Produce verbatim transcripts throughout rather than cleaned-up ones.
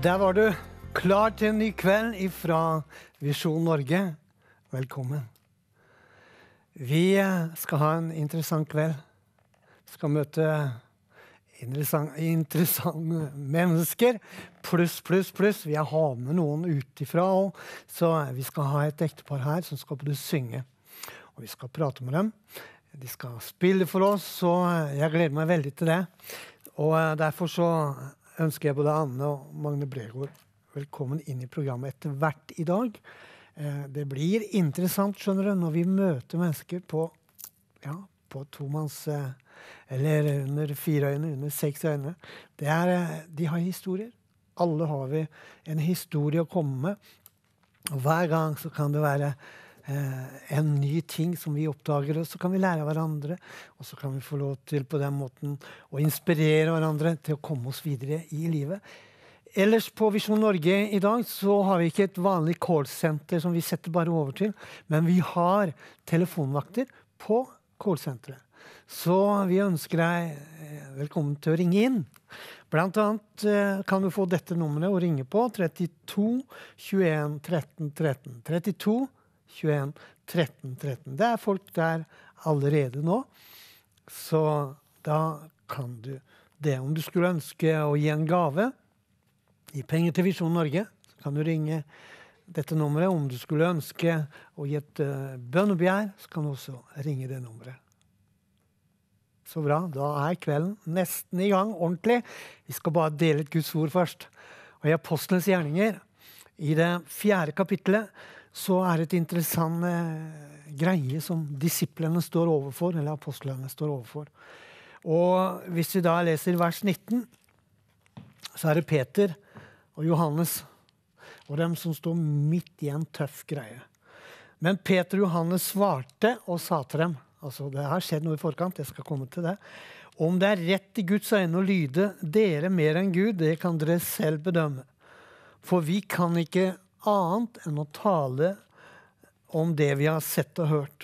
Der var du klar til en ny kveld fra Visjon Norge. Velkommen. Vi skal ha en interessant kveld. Vi skal møte interessant, interessante mennesker. Pluss, pluss, pluss. Vi har med noen utifra også. Så vi skal ha et ektepar her som skal både synge. Og vi skal prate med dem. De skal spille for oss, så jeg gleder meg veldig til det. Og derfor så ønsker jeg både Anne og Magne Bregård velkommen inn i programmet etter hvert i dag. Eh, det blir interessant, skjønner du, når vi møter mennesker på, ja, på tomanns, eh, eller under fire øyne, under seks øyne. Det er, eh, de har historier. Alle har vi en historie å komme med. Og hver gang så kan det være eh, en ny ting som vi oppdager, og så kan vi lære av hverandre, og så kan vi få lov til på den måten å inspirere hverandre til å komme oss videre i livet. Ellers på Visjon Norge i dag så har vi ikke et vanlig callcenter som vi setter bare over til, men vi har telefonvakter på callcenteret. Så vi ønsker deg velkommen til å ringe inn. Blant annet kan du få dette nummeret å ringe på trettito tjueen tretten tretten. trettito tjueen tretten tretten. Det er folk der allerede nå, så da kan du det. Om du skulle ønske å gi en gave, gi penger til Visjon Norge, så kan du ringe dette nummeret. Om du skulle ønske å gi et uh, bønnebegjær, så kan du også ringe det nummeret. Så bra, da er kvelden nesten i gang, ordentlig. Vi skal bare dele et Guds ord først. Og i Apostlenes gjerninger, i det fjerde kapittelet, så er det et interessant uh, greie som disiplene står overfor, eller apostlene står overfor. Og hvis vi da leser vers nitten, så er det Peter og Johannes, og dem som står midt i en tøff greie. Men Peter og Johannes svarte og sa til dem, altså det har skjedd noe i forkant, jeg skal komme til det, om det er rett i Guds øyne å lyde dere mer enn Gud, det kan dere selv bedømme. For vi kan ikke annet enn å tale om det vi har sett og hørt.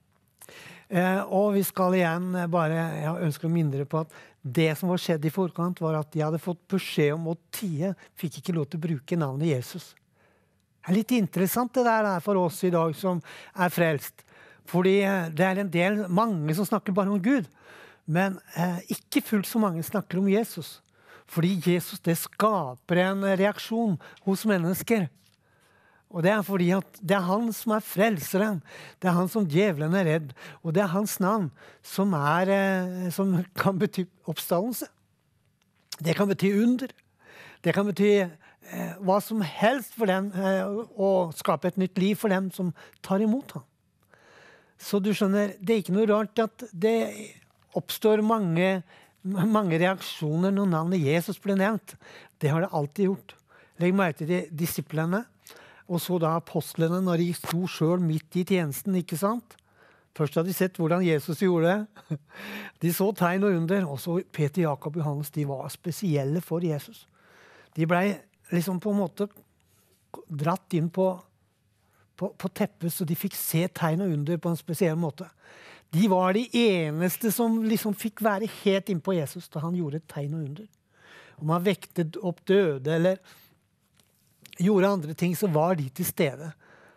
Eh, og vi skal igjen bare, jeg ønsker å minne dere på at det som var skjedd i forkant var at de hadde fått beskjed om å tie, fikk ikke lov til å bruke navnet Jesus. Det er litt interessant det der er for oss i dag som er frelst. Fordi det er en del, mange som snakker bare om Gud, men eh, ikke fullt så mange snakker om Jesus. Fordi Jesus, det skaper en reaksjon hos mennesker. Og det er fordi at det er han som er frelseren. Det er han som djevelen er redd. Og det er hans navn som, er, eh, som kan bety oppstandelse. Det kan bety under. Det kan bety eh, hva som helst for dem, eh, å skape et nytt liv for dem som tar imot ham. Så du skjønner, det er ikke noe rart at det oppstår mange, mange reaksjoner når navnet Jesus blir nevnt. Det har det alltid gjort. Legg merke til de disiplene. Og så da apostlene når de sto selv midt i tjenesten, ikke sant? Først hadde de sett hvordan Jesus gjorde det. De så tegn og under, og så Peter, Jakob og Johannes, de var spesielle for Jesus. De ble liksom på en måte dratt inn på, på, på teppet, så de fikk se tegn og under på en spesiell måte. De var de eneste som liksom fikk være helt inn på Jesus da han gjorde et tegn og under. Om han vektet opp døde, eller gjorde andre ting, så var de til stede.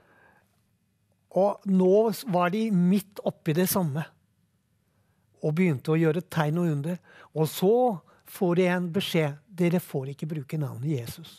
Og nå var de midt oppi det samme. Og begynte å gjøre tegn og under. Og så får de en beskjed. Dere får ikke bruke navnet Jesus.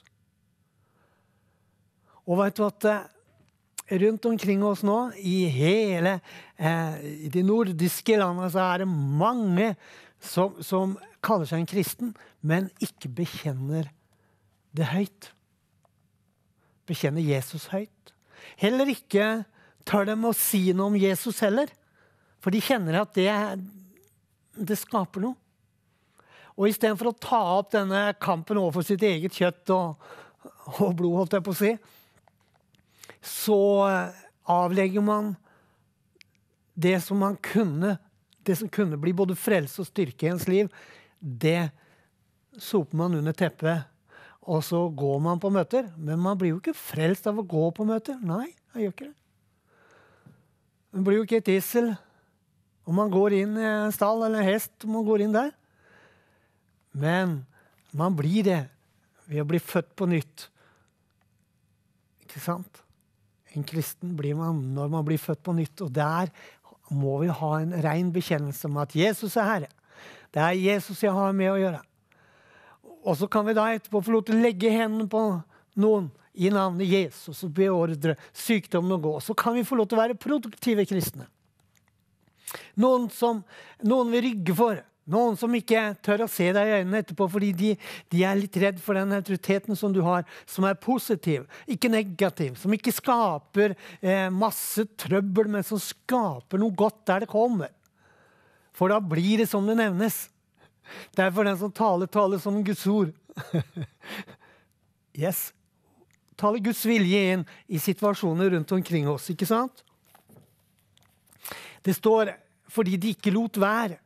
Og vet du at rundt omkring oss nå, i hele eh, i de nordiske landene, så er det mange som, som kaller seg en kristen, men ikke bekjenner det høyt. Bekjenner Jesus høyt. Heller ikke tør dem å si noe om Jesus heller. For de kjenner at det, det skaper noe. Og i stedet for å ta opp denne kampen overfor sitt eget kjøtt og, og blod, holdt jeg på å si, så avlegger man det som man kunne, det som kunne bli både frelse og styrke i ens liv, det soper man under teppet. Og så går man på møter, men man blir jo ikke frelst av å gå på møter. Nei, jeg gjør ikke det. Man blir jo ikke et issel om man går inn i en stall eller en hest, om man går inn der. Men man blir det ved å bli født på nytt. Ikke sant? En kristen blir man når man blir født på nytt, og der må vi ha en ren bekjennelse om at Jesus er Herre. Det er Jesus jeg har med å gjøre. Og så kan vi da etterpå få lov til å legge hendene på noen i navnet Jesus og beordre sykdommen å gå. Så kan vi få lov til å være produktive kristne. Noen som noen vil rygge for. Noen som ikke tør å se deg i øynene etterpå, fordi de, de er litt redd for den autoriteten som du har, som er positiv, ikke negativ, som ikke skaper eh, masse trøbbel, men som skaper noe godt der det kommer. For da blir det som det nevnes. Derfor den som taler, taler som Guds ord. Yes. Taler Guds vilje inn i situasjoner rundt omkring oss, ikke sant? Det står, fordi de ikke lot være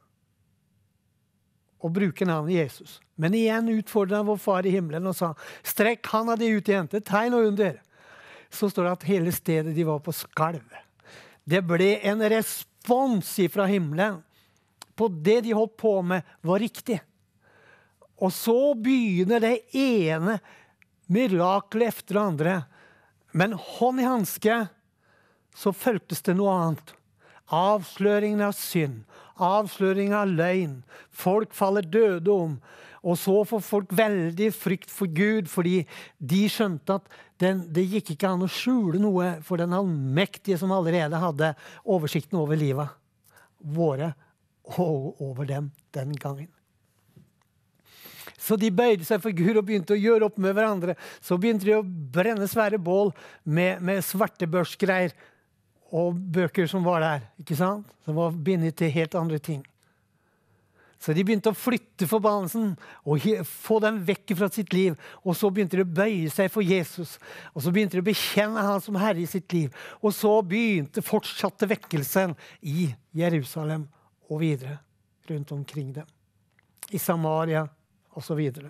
å bruke navnet Jesus. Men igjen utfordret han vår far i himmelen og sa, strekk han av det ut igjen til tegn og under. Så står det at hele stedet de var på skalv. Det ble en respons fra himmelen på det de holdt på med var riktig. Og så begynner det ene mirakelet efter det andre. Men hånd i handske så føltes det noe annet. Avsløringen av synd, avsløringen av løgn. Folk faller døde om. Og så får folk veldig frykt for Gud, fordi de skjønte at den, det gikk ikke an å skjule noe for den allmektige som allerede hadde oversikten over livet våre og over dem den gangen. Så de bøyde seg for Gud og begynte å gjøre opp med hverandre. Så begynte de å brenne svære bål med, med svarte børsgreier og bøker som var der, ikke sant? Som var bindet til helt andre ting. Så de begynte å flytte forbannelsen og få den vekk fra sitt liv. Og så begynte de å bøye seg for Jesus. Og så begynte de å bekjenne han som Herre i sitt liv. Og så begynte fortsatte vekkelsen i Jerusalem og videre rundt omkring dem. I Samaria og så videre.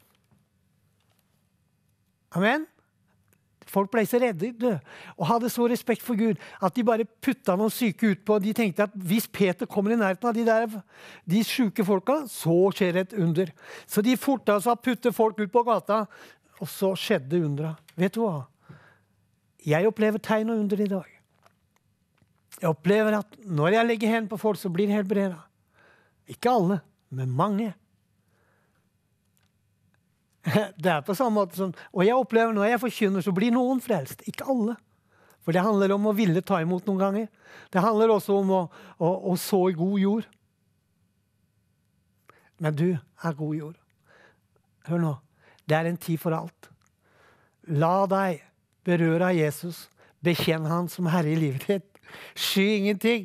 Amen. Folk ble så redde og hadde så respekt for Gud at de bare putta noen syke ut på. De tenkte at hvis Peter kommer i nærheten av de, der, de syke folka, så skjer et under. Så de forta seg å putte folk ut på gata, og så skjedde undra. Vet du hva? Jeg opplever tegn og under i dag. Jeg opplever at når jeg legger hendene på folk, så blir det helbredet. Ikke alle, men mange. Det er på samme måte som, og jeg opplever når jeg forkynner, så blir noen frelst, ikke alle. For det handler om å ville ta imot noen ganger. Det handler også om å, å, å så i god jord. Men du er god jord. Hør nå, det er en tid for alt. La deg berøre av Jesus, bekjenn han som Herre i livet ditt. Sky ingenting.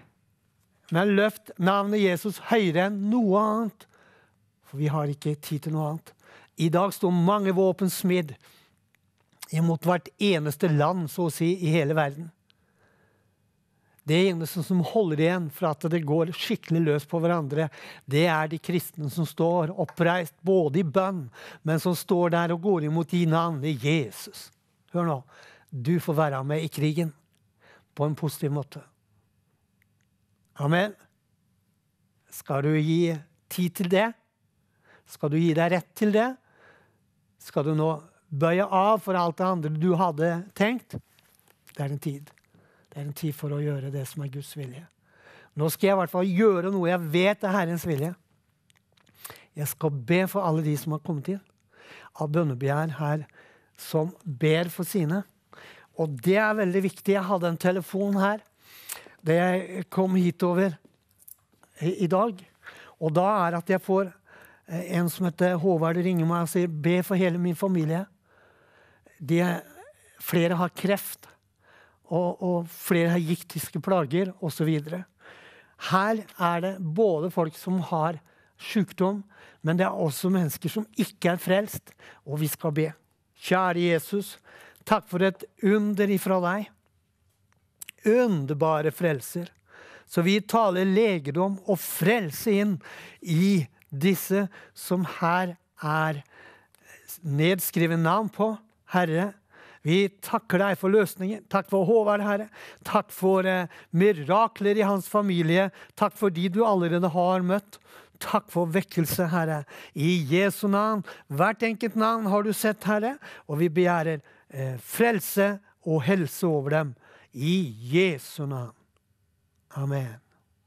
Men løft navnet Jesus høyere enn noe annet. For vi har ikke tid til noe annet. I dag står mange våpen smidd imot hvert eneste land, så å si, i hele verden. Det eneste som holder igjen for at det går skikkelig løs på hverandre, det er de kristne som står oppreist både i bønn, men som står der og går imot i navnet Jesus. Hør nå, du får være med i krigen på en positiv måte. Amen. Skal du gi tid til det? Skal du gi deg rett til det? Skal du nå bøye av for alt det andre du hadde tenkt? Det er en tid. Det er en tid for å gjøre det som er Guds vilje. Nå skal jeg i hvert fall gjøre noe jeg vet er Herrens vilje. Jeg skal be for alle de som har kommet inn av bønnebegjær her, som ber for sine. Og det er veldig viktig. Jeg hadde en telefon her da jeg kom hitover i, i dag. Og da er at jeg får en som heter Håvard ringer meg og sier, be for hele min familie. De, flere har kreft, og, og flere har giktiske plager, og så videre. Her er det både folk som har sykdom, men det er også mennesker som ikke er frelst, og vi skal be. Kjære Jesus, takk for et under ifra deg. Underbare frelser. Så vi taler legedom og frelse inn i disse som her er nedskrevet navn på, Herre. Vi takker deg for løsningen. Takk for Håvard, Herre. Takk for eh, mirakler i hans familie. Takk for de du allerede har møtt. takk for vekkelse, Herre. I Jesu navn. Hvert enkelt navn har du sett, Herre. Og vi begjærer eh, frelse og helse over dem. I Jesu navn. Amen.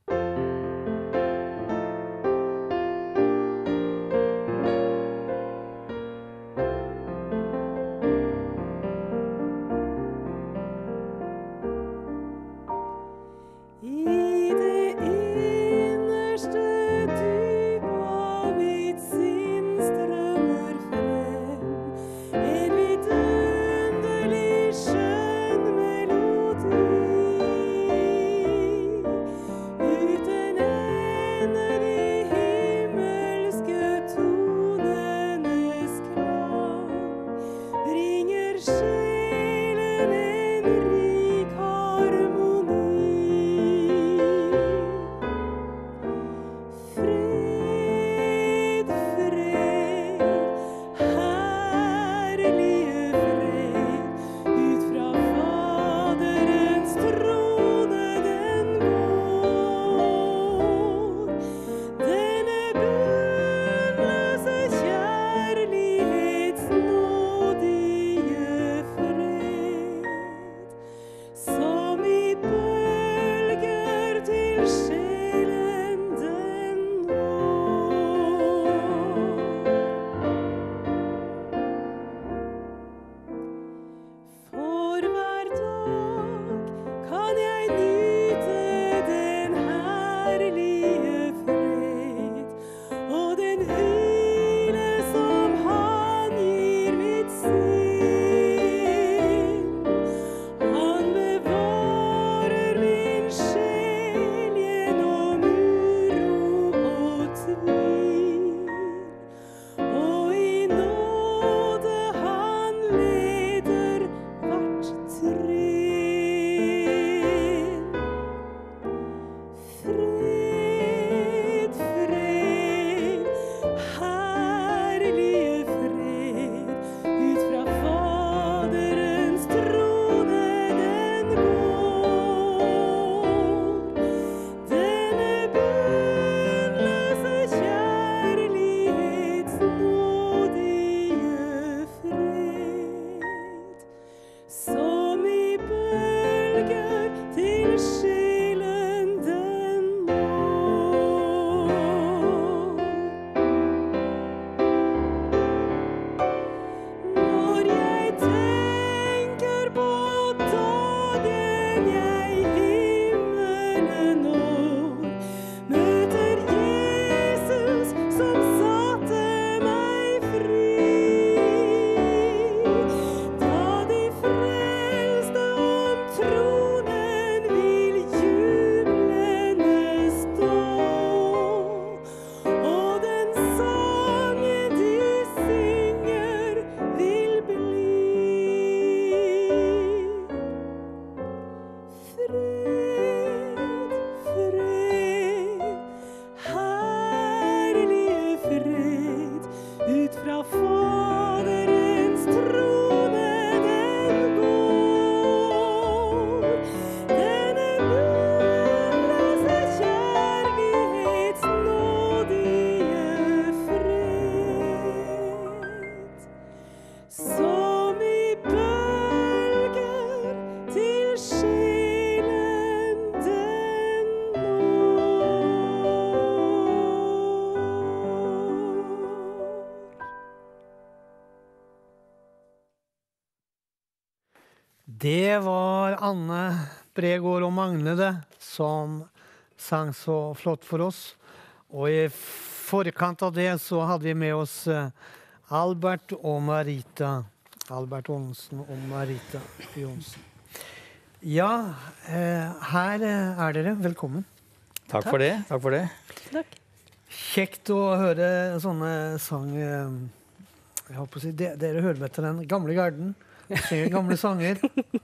Det var Anne Bregård og Magne det, som sang så flott for oss. Og i forkant av det så hadde vi med oss Albert og Marita. Albert Onsen og Marita Jonsen. Ja, her er dere. Velkommen. Takk, Takk. for det. Takk for det. Takk. Kjekt å høre sånne sang. Jeg håper å si, dere hører med til den gamle garden. Synger gamle sanger.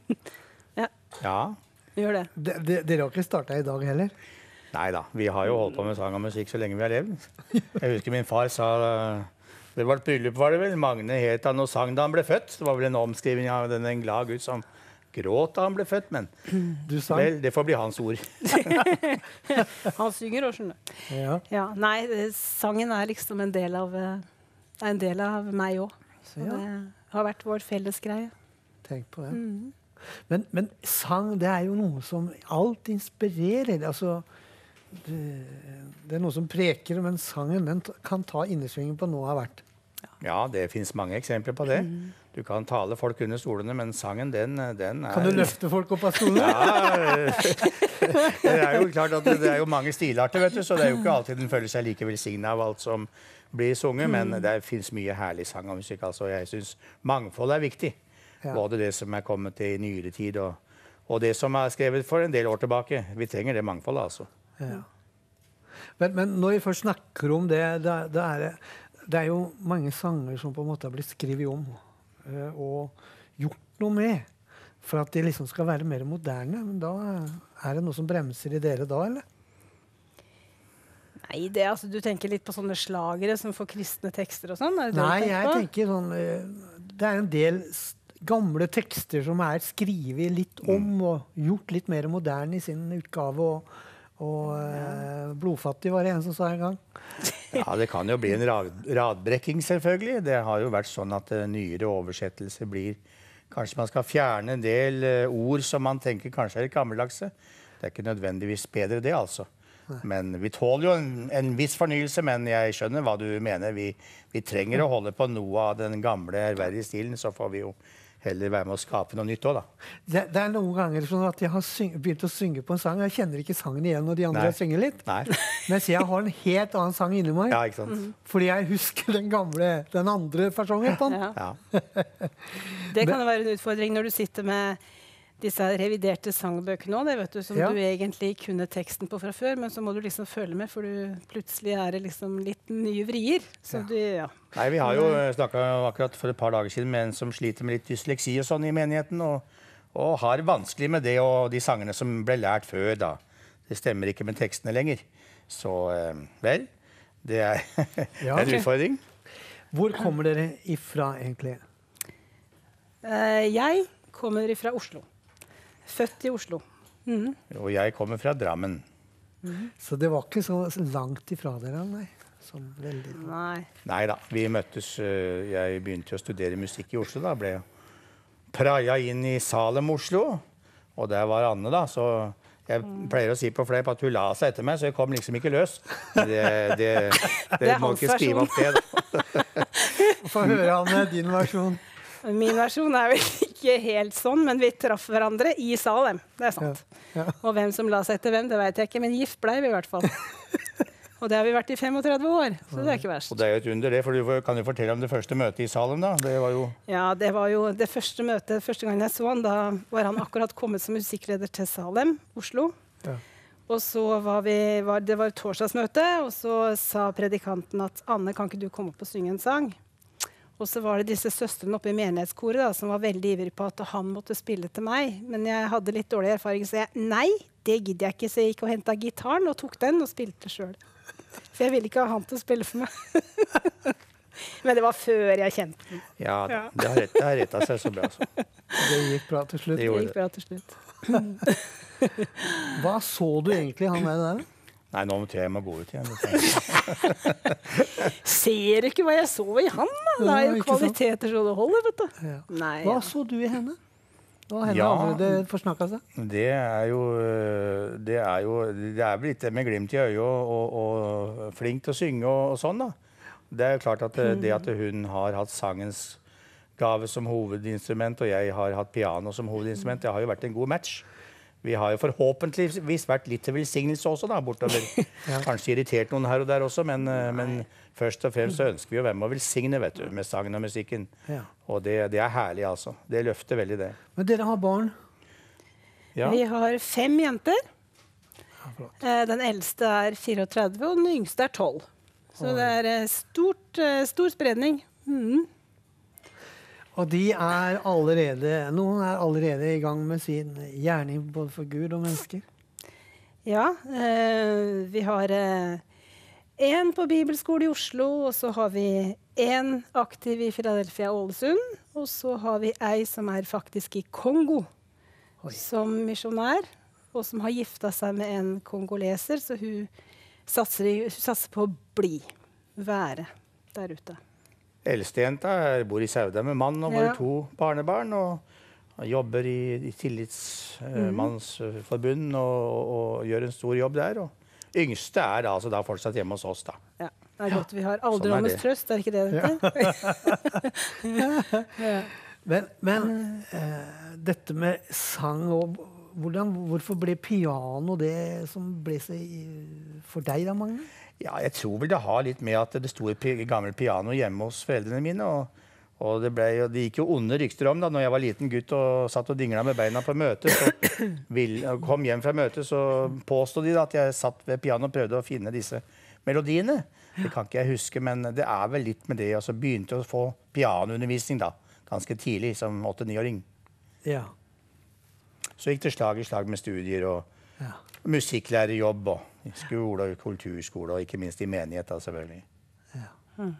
Ja. Ja. Vi gjør det. De, de, dere har ikke startet i dag heller? Neida, vi har jo holdt på med sang og musikk så lenge vi har levd. Jeg husker min far sa, det var et bryllup var det vel, Magne het han og sang da han ble født. Det var vel en omskrivning av denne en glad Gud som gråt da han ble født, men Du sang? vel, det får bli hans ord. Han synger også, skjønner du. Ja. Ja, nei, eh, sangen er liksom en del av, eh, er en del av meg òg. Så Ja. det har vært vår felles greie. Tenk på det. Mm. Men, men sang, det er jo noe som alt inspirerer. Altså, det, det er noe som preker, men sangen den t- kan ta innersvingen på noe av hvert. Ja, det finnes mange eksempler på det. Du kan tale folk under stolene, men sangen, den, den er... Kan du løfte folk opp av stolen? Ja, det er jo klart at det, det er jo mange stilarter, vet du, så det er jo ikke alltid den føler seg like velsignet av alt som blir sunget, men det finnes mye herlig sang og musikk, altså jeg synes mangfold er viktig. Ja. Både det som er kommet til i nyere tid, og, og det som er skrevet for en del år tilbake. Vi trenger det mangfoldet, altså. Ja. Men, men når vi først snakker om det, det, det, er, det er jo mange sanger som på en måte har blitt skrevet om eh, og gjort noe med, for at de liksom skal være mer moderne. Men da er det noe som bremser i dere da, eller? Nei, det, altså, du tenker litt på sånne slagere som får kristne tekster og sånn? Er det det Nei, du jeg tenker på? tenker sånn eh, det er en del s- gamle tekster som er skrevet litt om og gjort litt mer moderne i sin utgave. Og, og eh, blodfattig var det en som sa en gang. Ja, det kan jo bli en rad, radbrekking, selvfølgelig. Det har jo vært sånn at uh, nyere oversettelser blir... Kanskje man skal fjerne en del uh, ord som man tenker kanskje er litt gammeldagse. Det er ikke nødvendigvis bedre det, altså. Men vi tåler jo en, en viss fornyelse, men jeg skjønner hva du mener. Vi, vi trenger å holde på noe av den gamle, ærverdige stilen, så får vi jo heller være med å skape noe nytt også, da. Det, det er noen ganger sånn at jeg har syng, begynt å synge på en sang. Jeg kjenner ikke sangen igjen når de andre Nei. synger litt. Nei. Mens jeg har en helt annen sang inni meg. Ja, ikke sant? Fordi jeg husker den gamle, den andre fasongen på den. Ja. Ja. Det kan jo være en utfordring når du sitter med disse reviderte sangbøkene også, det vet du, som Ja. du egentlig kunne teksten på fra før, men så må du liksom følge med, for du, plutselig er det liksom litt nye vrier. Så Ja. du, ja. Nei, vi har jo snakket akkurat for et par dager siden med en som sliter med litt dysleksi og sånn i menigheten, og, og har vanskelig med det, og de sangene som ble lært før da. Det stemmer ikke med tekstene lenger. Så, eh, vel, det er Ja, en ok. utfordring. Hvor kommer dere ifra, egentlig? Eh, jeg kommer fra Oslo. Født i Oslo. Mhm. Og jeg kommer fra Drammen. Så det var ikke så langt ifra dere, nei. Sånn veldig. Nei. Nei da, vi møttes, eh, jeg begynte å studere musikk i Oslo da, ble praia inn i Salem, Oslo, og der var Anne da, så jeg pleier å si på fleip at hun la seg etter meg, så jeg kom liksom ikke løs. Det, det, det, Det er må hans ikke skrive opp det da. Få høre, Anne, din versjon. Min versjon er vel ikke helt sånn, men vi traff hverandre i Salem. Det er sant. Ja. Og hvem som la seg etter hvem, det vet jeg ikke, men gift ble vi i hvert fall. Og det har vi vært i femogtredve år, så det er ikke verst. Og det er jo et under det, for du kan jo fortelle om det første møtet i Salem da. Det var jo... Ja, det var jo det første møtet, første gangen jeg så han, da var han akkurat kommet som musikkleder til Salem, Oslo. Ja. Og så var vi, var, det var et torsdagsmøte, og så sa predikanten at Anne, kan ikke du komme opp og synge en sang? Og så var det disse søstrene oppe i menighetskoret da, som var veldig ivrig på at han måtte spille til meg. Men jeg hadde litt dårlig erfaring, så jeg nei, det gidder jeg ikke. Så jeg gikk og hentet gitaren og tok den og spilte selv. For jeg ville ikke ha han til å spille for meg. Men det var før jeg kjente den. Ja, Ja. det har, rett, det har rettet seg så bra. Så. Det gikk bra til slutt. Det Det gjorde gikk bra til slutt. Hva så du egentlig han der der? Nei, nå tror jeg jeg må gå ut igjen. Ser du ikke hva jeg så i han? Da? Det er Ja, jo ikke sant? kvaliteter så det holder, vet du. Ja. Nei, Hva ja. så du i henne? Nå har henne Ja. allerede forsnakket seg. Det er jo Det er jo Det er blitt det med glimt i øyet og, og, og flink til å synge og, og sånn, da. Det er jo klart at det, det at hun har hatt sangens gave som hovedinstrument, og jeg har hatt piano som hovedinstrument, det har jo vært en god match. Vi har jo forhåpentligvis vært litt til velsignelse også, da, bortover. Kanskje irritert noen her og der også, men, eh, men først og fremst så ønsker vi å være med å velsigne, vet du, med sangen og musikken. Ja. Og det, det er herlig, altså. Det løfter veldig det. Men dere har barn. Ja. Vi har fem jenter. Ja, flott. Eh, Den eldste er fireogtredve, og den yngste er tolv. Så Oi. det er eh, stort, eh, stor spredning. Mhm. Og de er allerede, noen er allerede i gang med sin gjerning både for Gud og mennesker. Ja, eh, vi har én på bibelskole i Oslo, og så har vi én aktiv i Philadelphia Ålesund. Og så har vi ei som er faktisk i Kongo. som misjonær, og som har giftet seg med en kongoleser, så hun satser, i, hun satser på å bli, være der ute. Eldstejenta bor i Sauda med mann og våre ja. to barnebarn, og jobber i, i Tillitsmannsforbund mm. og, og gjør en stor jobb der. Og yngste er da, altså, da fortsatt hjemme hos oss. Da. Ja, det er godt vi har alderdommens trøst, er ikke det dette? Ja. ja. Men, men uh, dette med sang og hvordan, hvorfor ble piano det som ble seg for deg da, Magne? Ja, jeg tror vel det har litt med at det sto et gammelt piano hjemme hos foreldrene mine, og, og det, ble, det gikk jo onde rykter om da, når jeg var liten gutt og satt og dinglet med beina på møte, så vil, kom hjem fra møtet, så påstod de da at jeg satt ved piano og prøvde å finne disse melodiene. Det kan ikke jeg huske, men det er vel litt med det, og så begynte jeg å få pianoundervisning da, ganske tidlig, som åtte-niåring. Ja. Så gikk det slag i slag med studier og ja. musikklærerjobb og skole og kulturskole, og ikke minst i menighet da, selvfølgelig. Ja. Mm.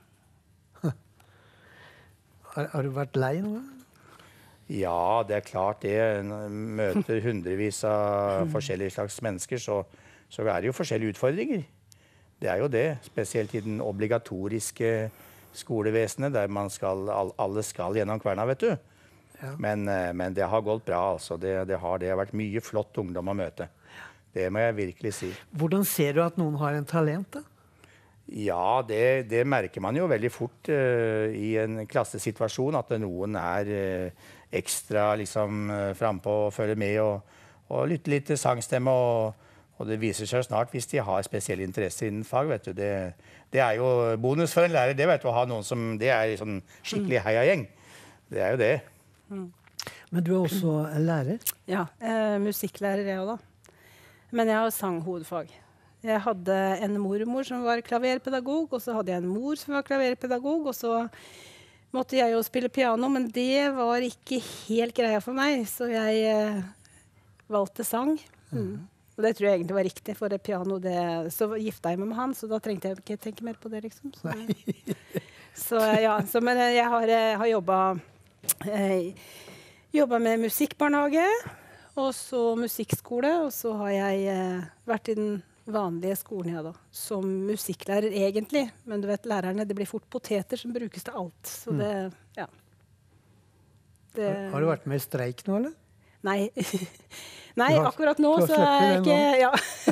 Har, har du vært lei noe? Ja, det er klart det. Når jeg møter hundrevis av forskjellige slags mennesker, så, så er det jo forskjellige utfordringer. Det er jo det, spesielt i den obligatoriske skolevesenet, der man skal, alle skal gjennom kverna, vet du. Ja. Men, men det har gått bra, altså. Det, det, har, det har vært mye flott ungdom å møte. Det må jeg virkelig si. Hvordan ser du at noen har en talent, da? Ja, det, det merker man jo veldig fort uh, i en klassesituasjon, at noen er uh, ekstra liksom, uh, frempå og følger med og, og lytter litt til sangstemme. Og, og det viser seg snart hvis de har spesielle interesser innen fag. Vet du. Det, det er jo bonus for en lærer, det vet du, å ha noen som det er sånn skikkelig heiagjeng. Det er jo det. Mm. Men du er også lærer? Ja, eh, musikklærer jeg også da. Men jeg har sanghovedfag. Jeg hadde en mormor som var klaverpedagog, og så hadde jeg en mor som var klaverpedagog, og så måtte jeg jo spille piano, men det var ikke helt greia for meg, så jeg eh, valgte sang. Mm. Og det tror jeg egentlig var riktig, for det piano, det, så gifta jeg meg med han, så da trengte jeg ikke tenke mer på det, liksom. Så, så ja, så, men jeg har, jeg har jobbet, eh, jobbet med musikkbarnehage, og så musikkskole, og så har jeg eh, vært i den vanlige skolen ja, da, som musikklærer egentlig. Men du vet, lærerne, det blir fort poteter som brukes til alt. Så det, ja. Det, har, har du vært med i streik nå, eller? Nei. Nei, akkurat nå så er jeg ikke ja.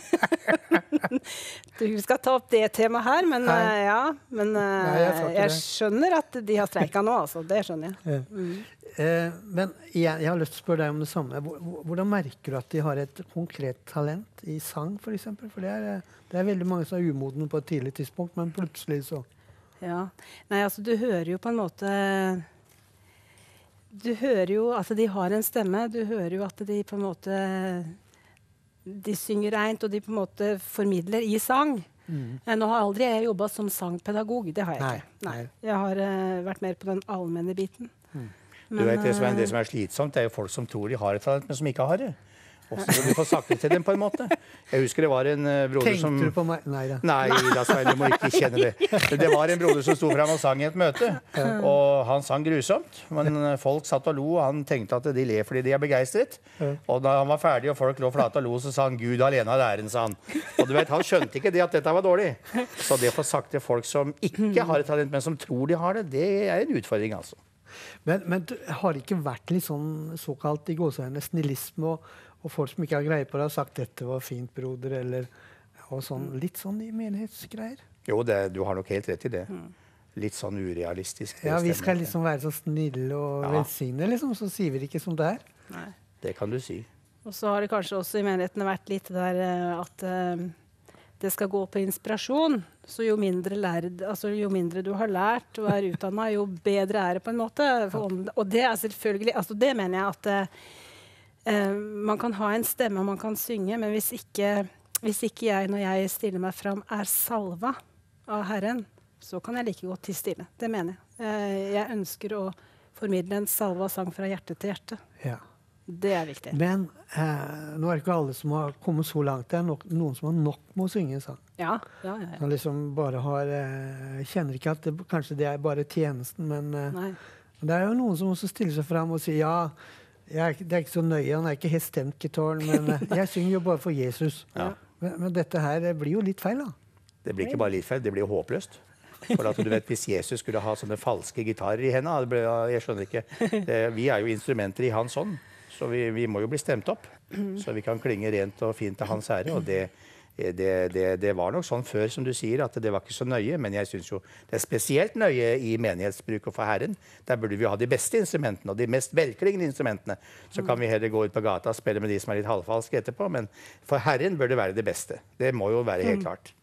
Du skal ta opp det temaet her, men, uh, ja, men uh, Nei, jeg, jeg skjønner at de har streika nå, altså. Det skjønner jeg. Ja. Mm. Eh, men jeg, jeg har lyst til å spørre deg om det samme. Hvordan merker du at de har et konkret talent i sang, for eksempel? For det er, det er veldig mange som er umodne på et tidlig tidspunkt, men plutselig så... Ja. Nei, altså, du hører jo på en måte... Du hører jo at de har en stemme. Du hører jo at de på en måte... De synger rent, og de på en måte formidler i sang. Mm. Nå har aldri jeg jobbet som sangpedagog. Det har jeg Nei. ikke. Nei. Jeg har uh, vært mer på den allmenne biten. Mm. Men, du vet, det som, er, det som er slitsomt, det er jo folk som tror de har et talent, men som ikke har det. Også, så du får sagt det til dem på en måte. Jeg husker det var en uh, broder Tenkte som... Tenkte du på meg? Nei da. Nei, da, Svein, du må ikke kjenne det. Det var en broder som sto frem og sang i et møte, og han sang grusomt. Men folk satt og lo, og han tenkte at de ler fordi de er begeistret. Og da han var ferdig, og folk lå flate og lo, så sa han Gud alene har æren, sa han. Og du vet, han skjønte ikke det at dette var dårlig. Så det å få sagt til folk som ikke har et talent, men som tror de har det, det er en utfordring, altså. Men, men det har ikke vært litt sånn såkalt i gåsehudene snillisme og, og folk som ikke har greie på det, har sagt dette var fint, broder, eller og sånn, litt sånn i menighetsgreier? Jo, det, du har nok helt rett i det. Litt sånn urealistisk. Ja, vi skal liksom være så snille og ja. velsigne, liksom, så sier vi det ikke som det er. Nei. Det kan du si. Og så har det kanskje også i menigheten vært litt der at uh, det skal gå på inspirasjon. Så jo mindre, lærd, altså jo mindre du har lært og er utdannet, jo bedre er det på en måte. For, og det er selvfølgelig, altså det mener jeg at uh, man kan ha en stemme og man kan synge, men hvis ikke, hvis ikke jeg, når jeg stiller meg fram, er salva av Herren, så kan jeg like godt til stille. Det mener jeg. Uh, jeg ønsker å formidle en salva sang fra hjerte til hjerte. Ja. Det er viktig. Men eh, nå er det ikke alle som har kommet så langt. Det er nok, noen som har nok med å synge en sang. Ja, ja, ja, ja. Som liksom bare har eh, kjenner ikke at det, kanskje det er bare tjenesten, men eh, det er jo noen som også stiller seg frem og sier ja, Jeg er, ikke- det er ikke så nøye, han er ikke helt stemt gitaren, men eh, jeg synger jo bare for Jesus. Ja. Men, men dette her det blir jo litt feil, da. Det blir ikke bare litt feil, det blir jo håpløst. For at du vet, hvis Jesus skulle ha sånne falske gitarer i hendene, det ble, jeg skjønner ikke, det, vi er jo instrumenter i hans ånd, så vi, vi må jo bli stemt opp, så vi kan klinge rent og fint til hans ære, og det, det, det, det var nok sånn før, som du sier, at det var ikke så nøye, men jeg synes jo det er spesielt nøye i menighetsbruk og for Herren. Der burde vi ha de beste instrumentene, og de mest velklingende instrumentene. Så kan vi heller gå ut på gata og spille med de som er litt halvfalske etterpå, men for Herren bør det være det beste. Det må jo være helt klart.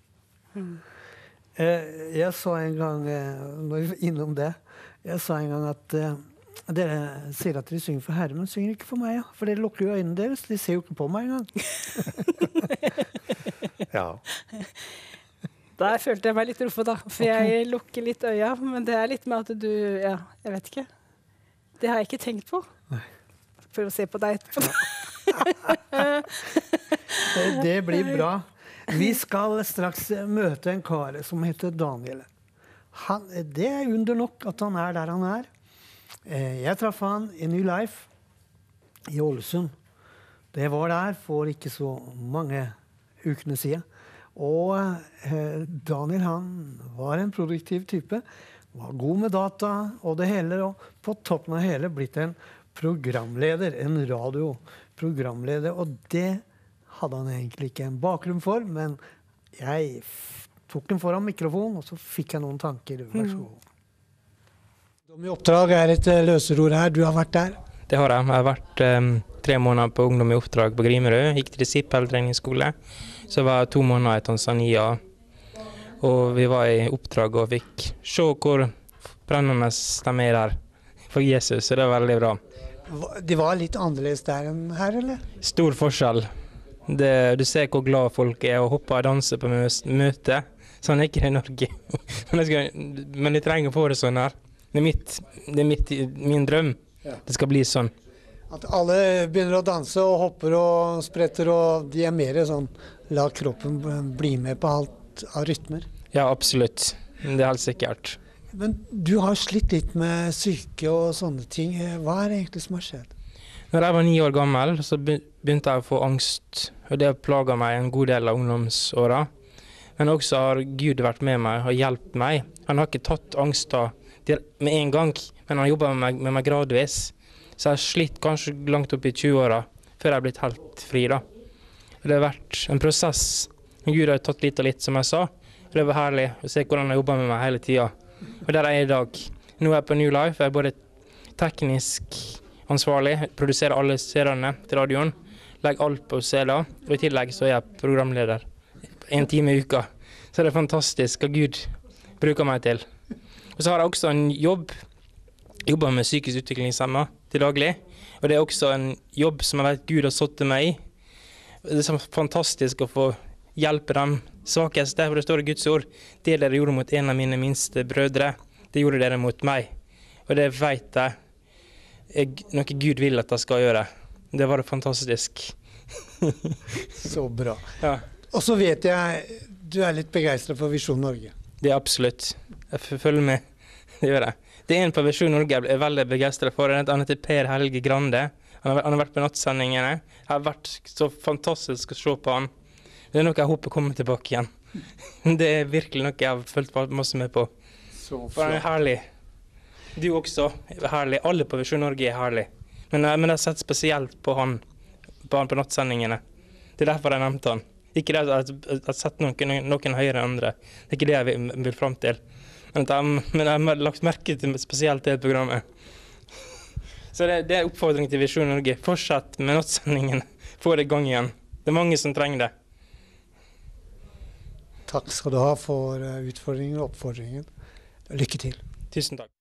Eh, jeg sa en gang, eh, når vi var innom det, jeg sa en gang at eh, dere sier at dere synger for Herren, men synger ikke for meg, ja. For dere lukker jo øynene deres, de ser jo ikke på meg engang. Ja. Der følte jeg meg litt ruffe, da. For jeg lukker litt øya. Men det er litt med at du Ja, jeg vet ikke. Det har jeg ikke tenkt på. Nei. For å se på deg etterpå. Det, det blir bra. Vi skal straks møte en kar som heter Daniel. Han, det er under nok at han er der han er. Eh, jeg traff han i New Life i Ålesund. Det var der for ikke så mange ukene siden. Og eh, Daniel han var en produktiv type. Var god med data og det hele. Og på toppen av hele blitt en programleder. En radioprogramleder. Og det hadde han egentlig ikke en bakgrunn for, men jeg tok den foran mikrofonen, og så fikk jeg noen tanker. Vær så god. Ungdom i oppdrag er et løserord her. Du har vært der? Det har jeg. Jeg har vært um, tre måneder på Ungdom i oppdrag på Grimerød. Gikk til disippeltreningsskole. Så var jeg to måneder i Tanzania. Og vi var i oppdrag og fikk se hvor brennende de er der for Jesus. Så det var veldig bra. De var litt annerledes der enn her, eller? Stor forskjell. Det, du ser hvor glad folk er og hopper og danser på møte. Sånn er ikke det i Norge. men, skal, men de trenger å få det sånn her. Det er, mitt, det er mitt, min drøm. Ja. Det skal bli sånn. At alle begynner å danse og hopper og spretter, og de er mer sånn, la kroppen bli med på alt av rytmer. Ja, absolutt. Det er helt sikkert. Men du har slitt litt med syke og sånne ting. Hva er det egentlig som har skjedd? Når jeg var ni år gammel, så begynte jeg å få angst, og det plaget meg en god del av ungdomsåra. Men også har Gud vært med meg og hjulpet meg. Han har ikke tatt angsten med en gang, men han jobber med meg, med meg gradvis. Så jeg har slitt kanskje langt opp i tjue-åra, før jeg har blitt helt fri da. Det har vært en prosess, men Gud har tatt litt og litt, som jeg sa. Og det var herlig å se hvordan han jobber med meg hele tiden. Og der er jeg i dag. Nå er jeg på New Life, jeg er både teknisk ansvarlig, produserer alle seriene til radioen, legger alt på C D, og i tillegg så er jeg programleder en time i uka. Så det er fantastisk hva Gud bruker meg til. Og så har jeg også en jobb, jeg jobber med psykisk utviklingshemmet til daglig, og det er også en jobb som jeg vet Gud har satt til meg i. Det er så fantastisk å få hjelpe dem svakeste, for det står i Guds ord, det dere gjorde mot en av mine minste brødre, det gjorde dere mot meg. Og det vet jeg, jeg noe Gud vil at jeg skal gjøre. Det var det fantastisk. Så bra. Ja. Og så vet jeg, du er litt begeistret for Visjon Norge. Det er absolutt. Jeg følger med. Det gjør jeg. Det er en på Visjon Norge jeg er veldig begeistret for. Han heter Per Helge Grande. Han har, han har vært på nattsendingene. Det har vært så fantastisk å se på han. Det er noe jeg håper kommer tilbake igjen. Det er virkelig noe jeg har følt masse med på. Så for han er herlig. Du også er herlig. Alle på Visjon Norge er herlig. Men, men jeg har sett spesielt på han, på han på nattsendingene. Det er derfor jeg nevnte han. Ikke det at jeg har sett noen, noen høyere enn andre. Det er ikke det jeg vil, vil frem til. Men jeg, men jeg har lagt merke til spesielt det programmet. Så det, det er oppfordring til Visjon Norge. Fortsett med nattsendingene. Få det i gang igjen. Det er mange som trenger det. Takk skal du ha for utfordringen og oppfordringen. Lykke til. Tusen takk.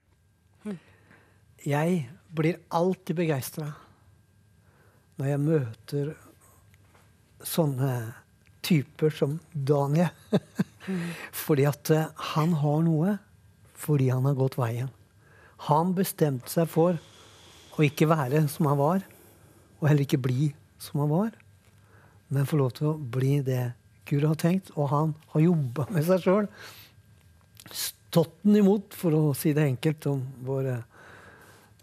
Jeg blir alltid begeistret når jeg møter sånne typer som Daniel. Fordi at uh, han har noe, fordi han har gått veien. Han bestemte seg for å ikke være som han var, og heller ikke bli som han var, men få lov til å bli det Gud har tenkt, og han har jobbet med seg selv. Stått den imot, for å si det enkelt, om våre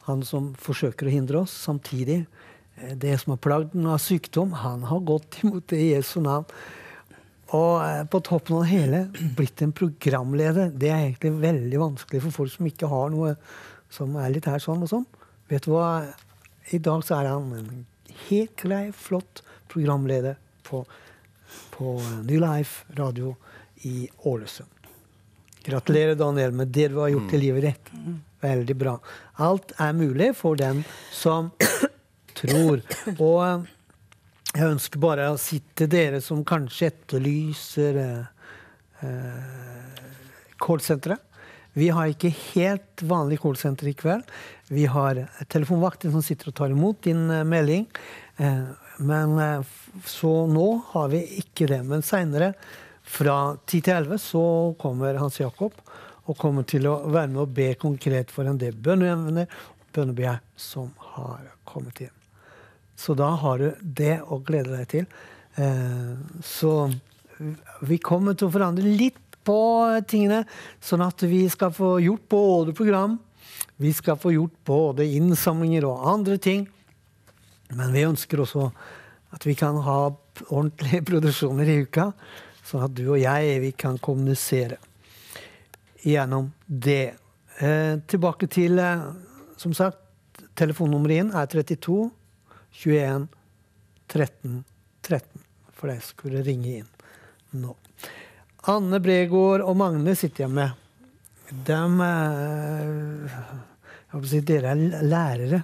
han som forsøker å hindre oss, samtidig eh, det som har plagd den av sykdom, han har gått imot det i Jesu navn. Og eh, på toppen av det hele, blitt en programleder. Det er egentlig veldig vanskelig for folk som ikke har noe som er litt her sånn og sånn. Vet du hva? I dag så er han en helt grei, flott programleder på, på New Life radio i Ålesund. Gratulerer, Daniel, med det du har gjort i livet ditt. Veldig bra. Alt er mulig for den som tror. Og jeg ønsker bare å si til dere som kanskje etterlyser eh, callsenteret. Vi har ikke helt vanlig callsenter i kveld. Vi har telefonvakten som sitter og tar imot din eh, melding. Eh, men eh, så nå har vi ikke det. Men senere, fra ti til elleve, så kommer Hans Jakob og kommer til å være med og be konkret for en del bønneevner og bønnebegjær som har kommet inn. Så da har du det å glede deg til. Eh, så vi kommer til å forandre litt på tingene, sånn at vi skal få gjort både program, vi skal få gjort både innsamlinger og andre ting, men vi ønsker også at vi kan ha ordentlige produksjoner i uka, sånn at du og jeg, vi kan kommunisere gjennom det. Eh, tilbake til, eh, som sagt, telefonnummeret inn er trettito tjueen tretten tretten, for deg skulle ringe inn nå. Anne Bregård og Magne sitter jeg med. De, eh, jeg vil si, dere er lærere.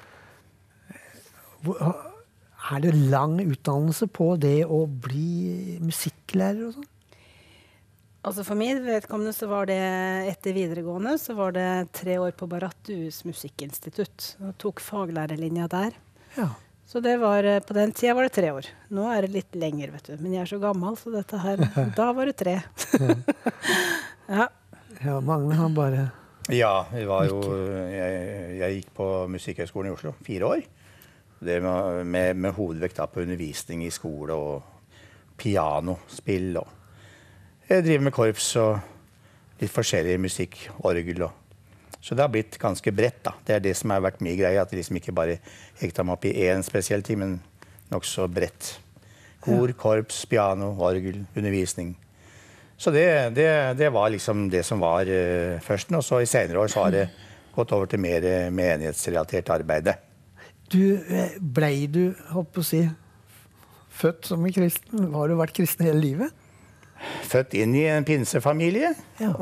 Er det lang utdannelse på det å bli musikklærer og sånn? Altså for min vedkommende så var det etter videregående, så var det tre år på Barathus Musikkinstitutt. Og tok faglærerlinja der. Ja. Så det var, på den tida var det tre år. Nå er det litt lenger, vet du. Men jeg er så gammel, så dette her, da var det tre. Ja. Ja, Magne han bare... Ja, det var jo, jeg, jeg gikk på Musikkhøgskolen i Oslo, fire år. Det med, med, med hovedvekt da, på undervisning i skole og pianospill. Og jeg driver med korps og litt forskjellig musikk, orgel. Og. Så det har blitt ganske bredt. Da. Det er det som har vært mye greie, at det liksom ikke bare hekta meg opp i én spesiell ting, men nokså bredt. Kor, korps, piano, orgel, undervisning. Så det, det, det var liksom det som var uh, førsten, og så i senere år så har det gått over til mer uh, menighetsrelatert arbeid. Du, blei du, holdt på å si, født som en kristen? Har du vært kristen hele livet? Født inn i en pinsefamilie, ja.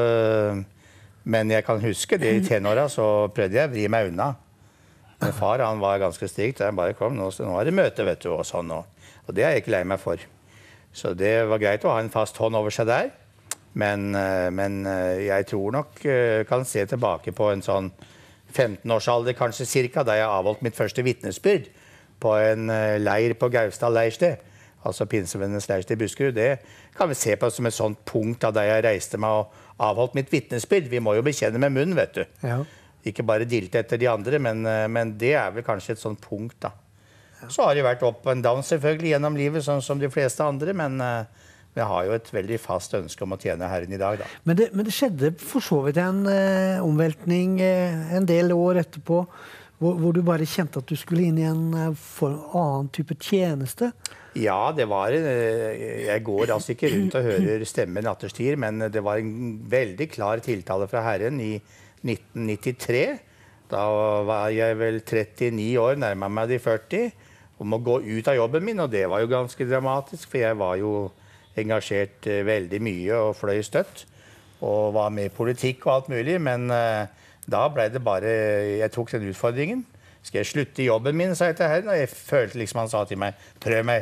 og, men jeg kan huske det i tenåra, så prøvde jeg å vri meg unna. Min far han var ganske strikt, jeg bare kom, nå, nå er det møte, vet du, og sånn, og, og det er jeg ikke lei meg for. Så det var greit å ha en fast hånd over seg der, men, men jeg tror nok kan se tilbake på en sånn femten års alder, kanskje cirka, da jeg avholdt mitt første vittnesbyrd på en leir på Gausdal leirsted, altså Pinsevennenes leirsted i Buskerud. Det kan vi se på som et sånt punkt da jeg reiste meg og avholdt mitt vittnesbyrd. Vi må jo bekjenne med munnen, vet du. Ja. Ikke bare dilte etter de andre, men, men det er vel kanskje et sånt punkt da. Ja. Så har det vært opp and down selvfølgelig gjennom livet, sånn som de fleste andre, men jeg har jo et veldig fast ønske om å tjene Herren i dag da. Men det, men det skjedde for så vidt en eh, omveltning eh, en del år etterpå, hvor, hvor du bare kjente at du skulle inn i en eh, for, annen type tjeneste. Ja, det var, eh, jeg går altså ikke rundt og hører stemmer natterstid, men det var en veldig klar tiltale fra Herren i nitten nittitre. Da var jeg vel trettini år, nærmere meg de førti, om å gå ut av jobben min, og det var jo ganske dramatisk, for jeg var jo engasjert uh, veldig mye og fløy støtt, og var med i politikk og alt mulig, men uh, da ble det bare, jeg tok den utfordringen. Skal jeg slutte i jobben min, sa jeg til Herren, og jeg følte liksom han sa til meg, prøv meg.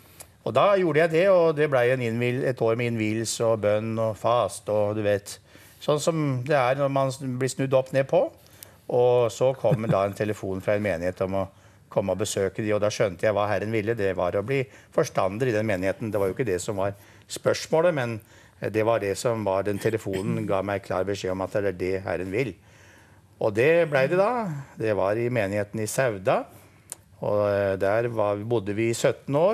Og da gjorde jeg det, og det ble en innvil, et år med innvilelse og bønn og fast, og du vet, sånn som det er når man blir snudd opp ned på. Og så kom da en telefon fra en menighet om å komme og besøke de, og da skjønte jeg hva Herren ville. Det var å bli forstander i den menigheten. Det var jo ikke det som var spørsmålet, men det var det som var den telefonen, ga meg klar beskjed om at det er det Herren vil. Og det ble det da. Det var i menigheten i Sauda, og der var, bodde vi i sytten år.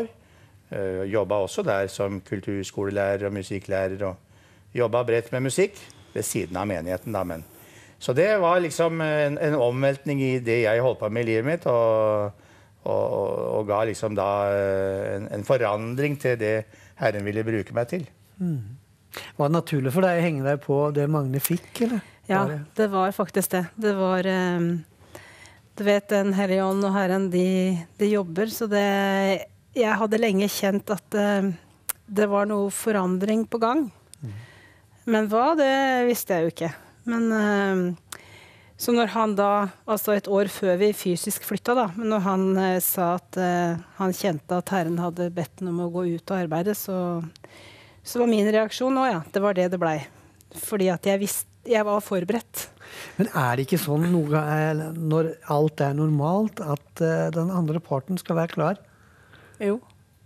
Jobbet også der som kulturskolelærer og musikklærer, og jobbet bredt med musikk ved siden av menigheten da, men Så det var liksom en, en omveltning i det jeg holdt på med i livet mitt, og, og, og ga liksom da en, en forandring til det Herren ville bruke meg til. Mm. Var det naturlig for deg å henge deg på det Magne fikk, eller? Ja, det var faktisk det. Det var, um, du vet, Den hellige ånd og Herren, de, de jobber, så det, jeg hadde lenge kjent at uh, det var noe forandring på gang. Mm. Men hva, det visste jeg jo ikke. Men uh, så når han da, altså et år før vi fysisk flytta da, men når han uh, sa at uh, han kjente at Herren hadde bedt ham om å gå ut og arbeide, så, så var min reaksjon nå, ja, det var det det blei. Fordi at jeg visste, jeg var forberedt. Men er det ikke sånn noe, når alt er normalt, at uh, den andre parten skal være klar? Jo.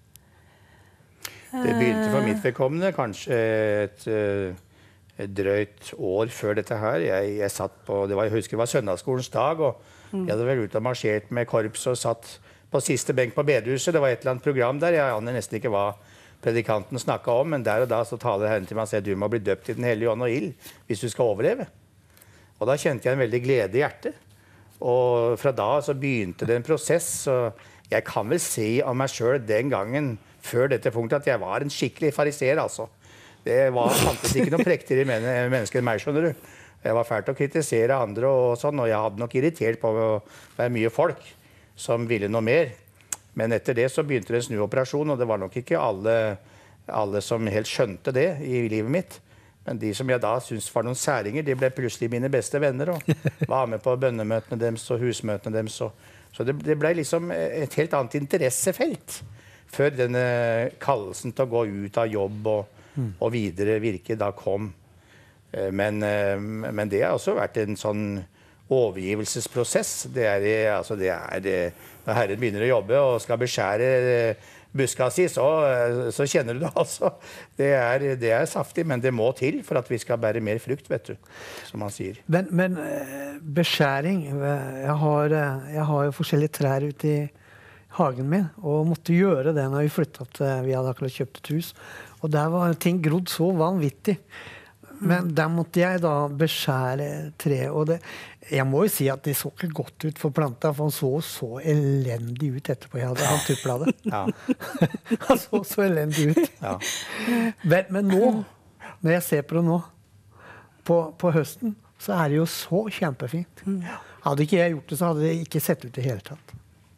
Det begynte for mitt vedkommende kanskje et... Uh, et drøyt år før dette her. Jeg, jeg satt på, det var, jeg husker det var søndagsskolens dag, og mm. jeg hadde vel ut og marsjert med korps og satt på siste benk på bedehuset. Det var et eller annet program der. Jeg aner nesten ikke hva predikanten snakket om, men der og da så taler Herren til meg og sier du må bli døpt i den hellige ånd og ild hvis du skal overleve. Og da kjente jeg en veldig glede i hjertet. Og fra da så begynte det en prosess, og jeg kan vel si av meg selv den gangen før dette punktet at jeg var en skikkelig fariseer, altså. Det var fantes ikke noen prektigere men mennesker enn meg, skjønner du. Jeg var fælt å kritisere andre og sånn, og jeg hadde nok irritert på å være mye folk som ville noe mer. Men etter det så begynte det en snuoperasjon, og det var nok ikke alle, alle som helt skjønte det i livet mitt. Men de som jeg da syntes var noen særinger, de ble plutselig mine beste venner, og var med på bønnemøtene deres og husmøtene deres. Og, så det, det ble liksom et helt annet interessefelt før denne kallelsen til å gå ut av jobb og Mm. og videre virke da kom. Men, men det har også vært en sånn overgivelsesprosess. Det er, altså det er, når Herren begynner å jobbe og skal beskjære buska si, så, så kjenner du det altså. Det er, det er saftig, men det må til for at vi skal bære mer frukt, vet du, som han sier. Men, men beskjæring, jeg har, jeg har jo forskjellige trær ute i hagen min, og måtte gjøre det når vi flyttet, vi hadde akkurat kjøpt et hus. Og der var ting grodd så vanvittig. Men der måtte jeg da beskjære tre. Og det, jeg må jo si at det så ikke godt ut for planta, for han så så elendig ut etterpå. Jeg hadde han tupplade. Ja. Han så så elendig ut. Ja. Men, men nå, når jeg ser på det nå, på, på høsten, så er det jo så kjempefint. Hadde ikke jeg gjort det, så hadde det ikke sett ut i hele tatt.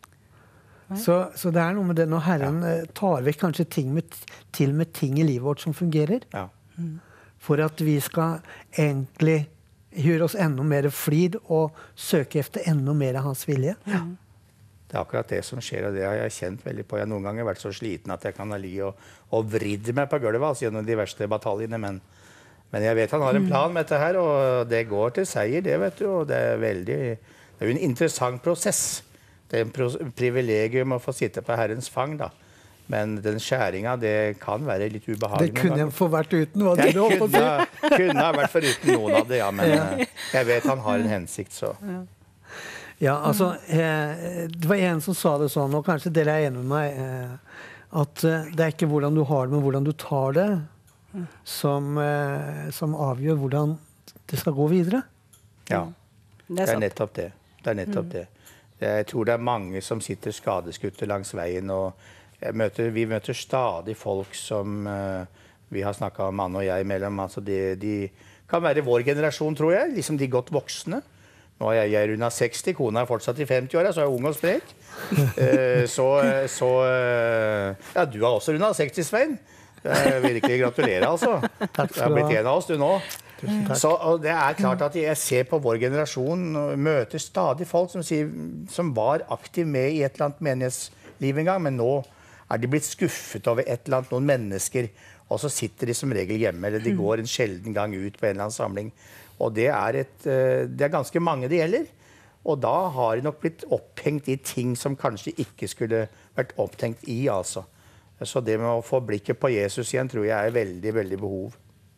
Så, så det er noe med det når Herren ja. tar vekk kanskje ting med, til med ting i livet vårt som fungerer. Ja. For at vi skal egentlig gjøre oss enda mer flid og søke efter enda mer av hans vilje. Ja. Det er akkurat det som skjer, og det har jeg kjent veldig på. Jeg har noen ganger vært så sliten at jeg kan ha li og, og vridd meg på gulvet altså, gjennom de verste bataljene. Men, men jeg vet han har en plan med dette her, og det går til seier, det vet du. Og det er veldig, det er jo en interessant prosess. Det er en privilegium å få sitte på Herrens fang, da. Men den skjæringa, det kan være litt ubehagelig. Det kunne jeg få vært uten, hva det du holdt på å si? Jeg kunne ha vært foruten noen av det, ja. Men ja. jeg vet han har en hensikt, så. Ja, altså, eh, det var en som sa det sånn, og kanskje dere er enig med meg, eh, at eh, det er ikke hvordan du har det, men hvordan du tar det, som, eh, som avgjør hvordan det skal gå videre. Ja, det er nettopp det. Det er nettopp det. Jeg tror det er mange som sitter skadeskutte langs veien, og jeg møter, vi møter stadig folk som uh, vi har snakket om, Anne og jeg, mellom. Altså de, de kan være vår generasjon, tror jeg, liksom de godt voksne. Nå er jeg, jeg rundt seksti, kona er fortsatt i femti-åra, så er jeg ung og sprek. uh, så, så uh, ja, du har også rundt seksti, Svein. Jeg vil virkelig gratulere, altså. Takk skal du ha. Du har blitt en av oss, du nå. Så, og det er klart at jeg ser på vår generasjon og møter stadig folk som, sier, som var aktiv med i et eller annet menighetsliv en gang, men nå er de blitt skuffet over et eller annet, noen mennesker, og så sitter de som regel hjemme, eller de går en sjelden gang ut på en eller annen samling. Og det er, et, det er ganske mange det gjelder, og da har de nok blitt opphengt i ting som kanskje ikke skulle vært opphengt i, altså. Så det med å få blikket på Jesus igjen tror jeg er veldig, veldig behov.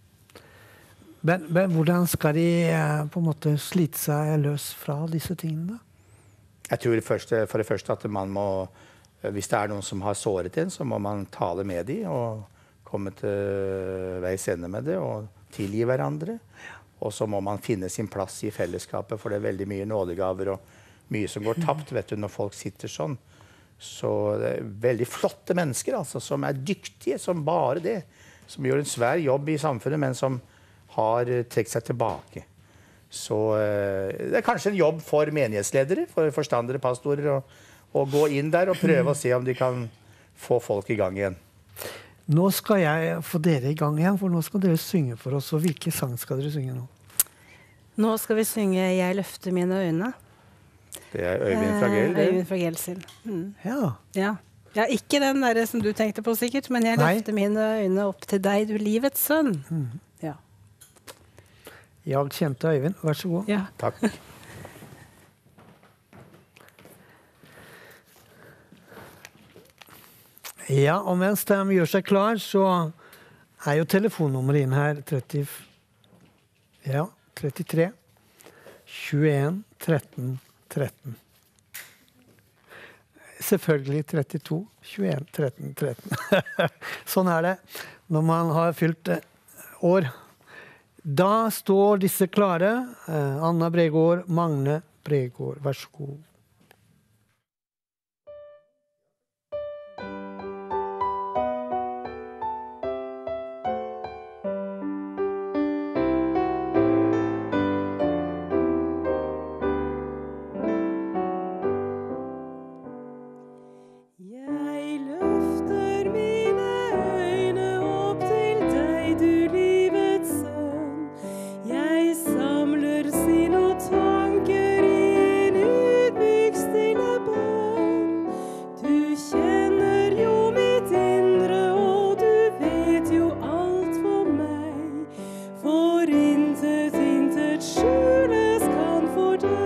Men, men hvordan skal de eh, på en måte slite seg løs fra disse tingene? Jeg tror først, for det første at man må, hvis det er noen som har såret en, så må man tale med dem og komme til veis ende med det og tilgi hverandre. Og så må man finne sin plass i fellesskapet, for det er veldig mye nådegaver og mye som går tapt, vet du, når folk sitter sånn. Så det er veldig flotte mennesker, altså, som er dyktige, som bare det. Som gjør en svær jobb i samfunnet, men som har trekt seg tilbake. Så eh, det er kanskje en jobb for menighetsledere, for forstandere, pastorer, å, å gå inn der og prøve å se om de kan få folk i gang igjen. Nå skal jeg få dere i gang igjen, for nå skal dere synge for oss. Og hvilke sang skal dere synge nå? Nå skal vi synge «Jeg løfter mine øyne». Det er Øyvind Fragell. Eh, Øyvind Fragell sin. Mm. Ja. Ja. Ja, ikke den der som du tenkte på sikkert, men jeg Nei. løfter mine øyne opp til deg, du livets sønn. Mm. Ja. Jeg kjente Øyvind, vær så god. Ja. Takk. Ja, og mens de gjør seg klar, så er jo telefonnummeret inn her tretti, ja, trettitre tjueen tretten tretten. Selvfølgelig trettito tjueen tretten tretten. Sånn er det når man har fylt eh, år. Da står disse klare. Eh, Anna Bregård, Magne Bregård, vær så god. Jeg løfter mine øyne opp til deg, du livets sønn. Jeg samler sinn og tanker i en ydmyk stille bønn. Du kjenner jo mitt indre, og du vet jo alt for meg. For intet, intet skjules kan for deg.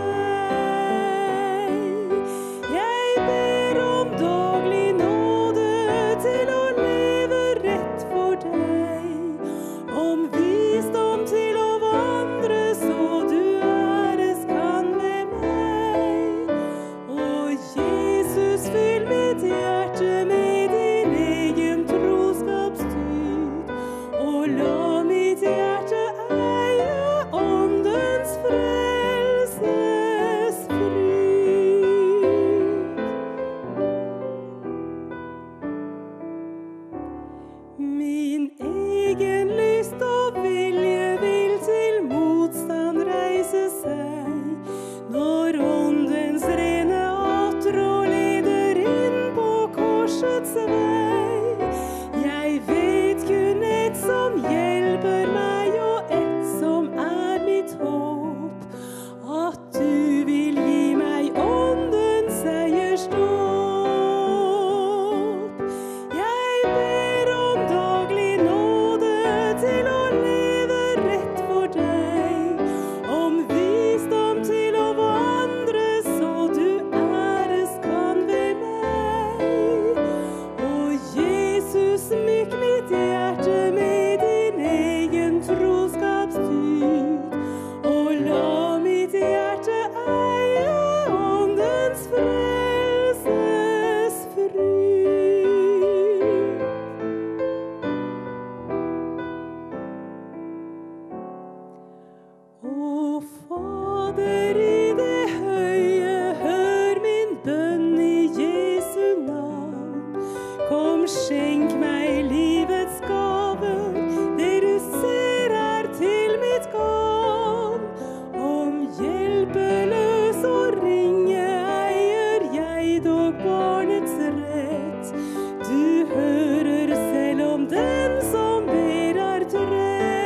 Jeg ber om daglig nåde til å leve rett for deg, om visdom til å vandre så du æres kan ved meg. Og Jesus, fyll mitt hjerte med din egen troskapsdyd, og la mitt hjerte eie åndens frelses fryd. Min egen lyst og vilje vil til motstand reise seg, når åndens rene attrå leder inn på korsets vei. Jeg vet kun ett som hjelper meg, og ett som er mitt håp, at du vil gi meg åndens seiersdåp. Jeg ber om daglig nåde til å leve rett for deg, om visdom til å vandre så du æres kan ved meg. Og Jesus, mykk mitt hjerte med din egen troskapsdyd, og la mitt hjerte eie åndens frelses fryd. Å Fader i det høye, hør min bønn i Jesu navn. Kom, skjenk meg livets gave, det du ser er til mitt gavn. Om hjelpeløs og ringe eier jeg dog barnets rett. Du hører selv om den som ber er trett.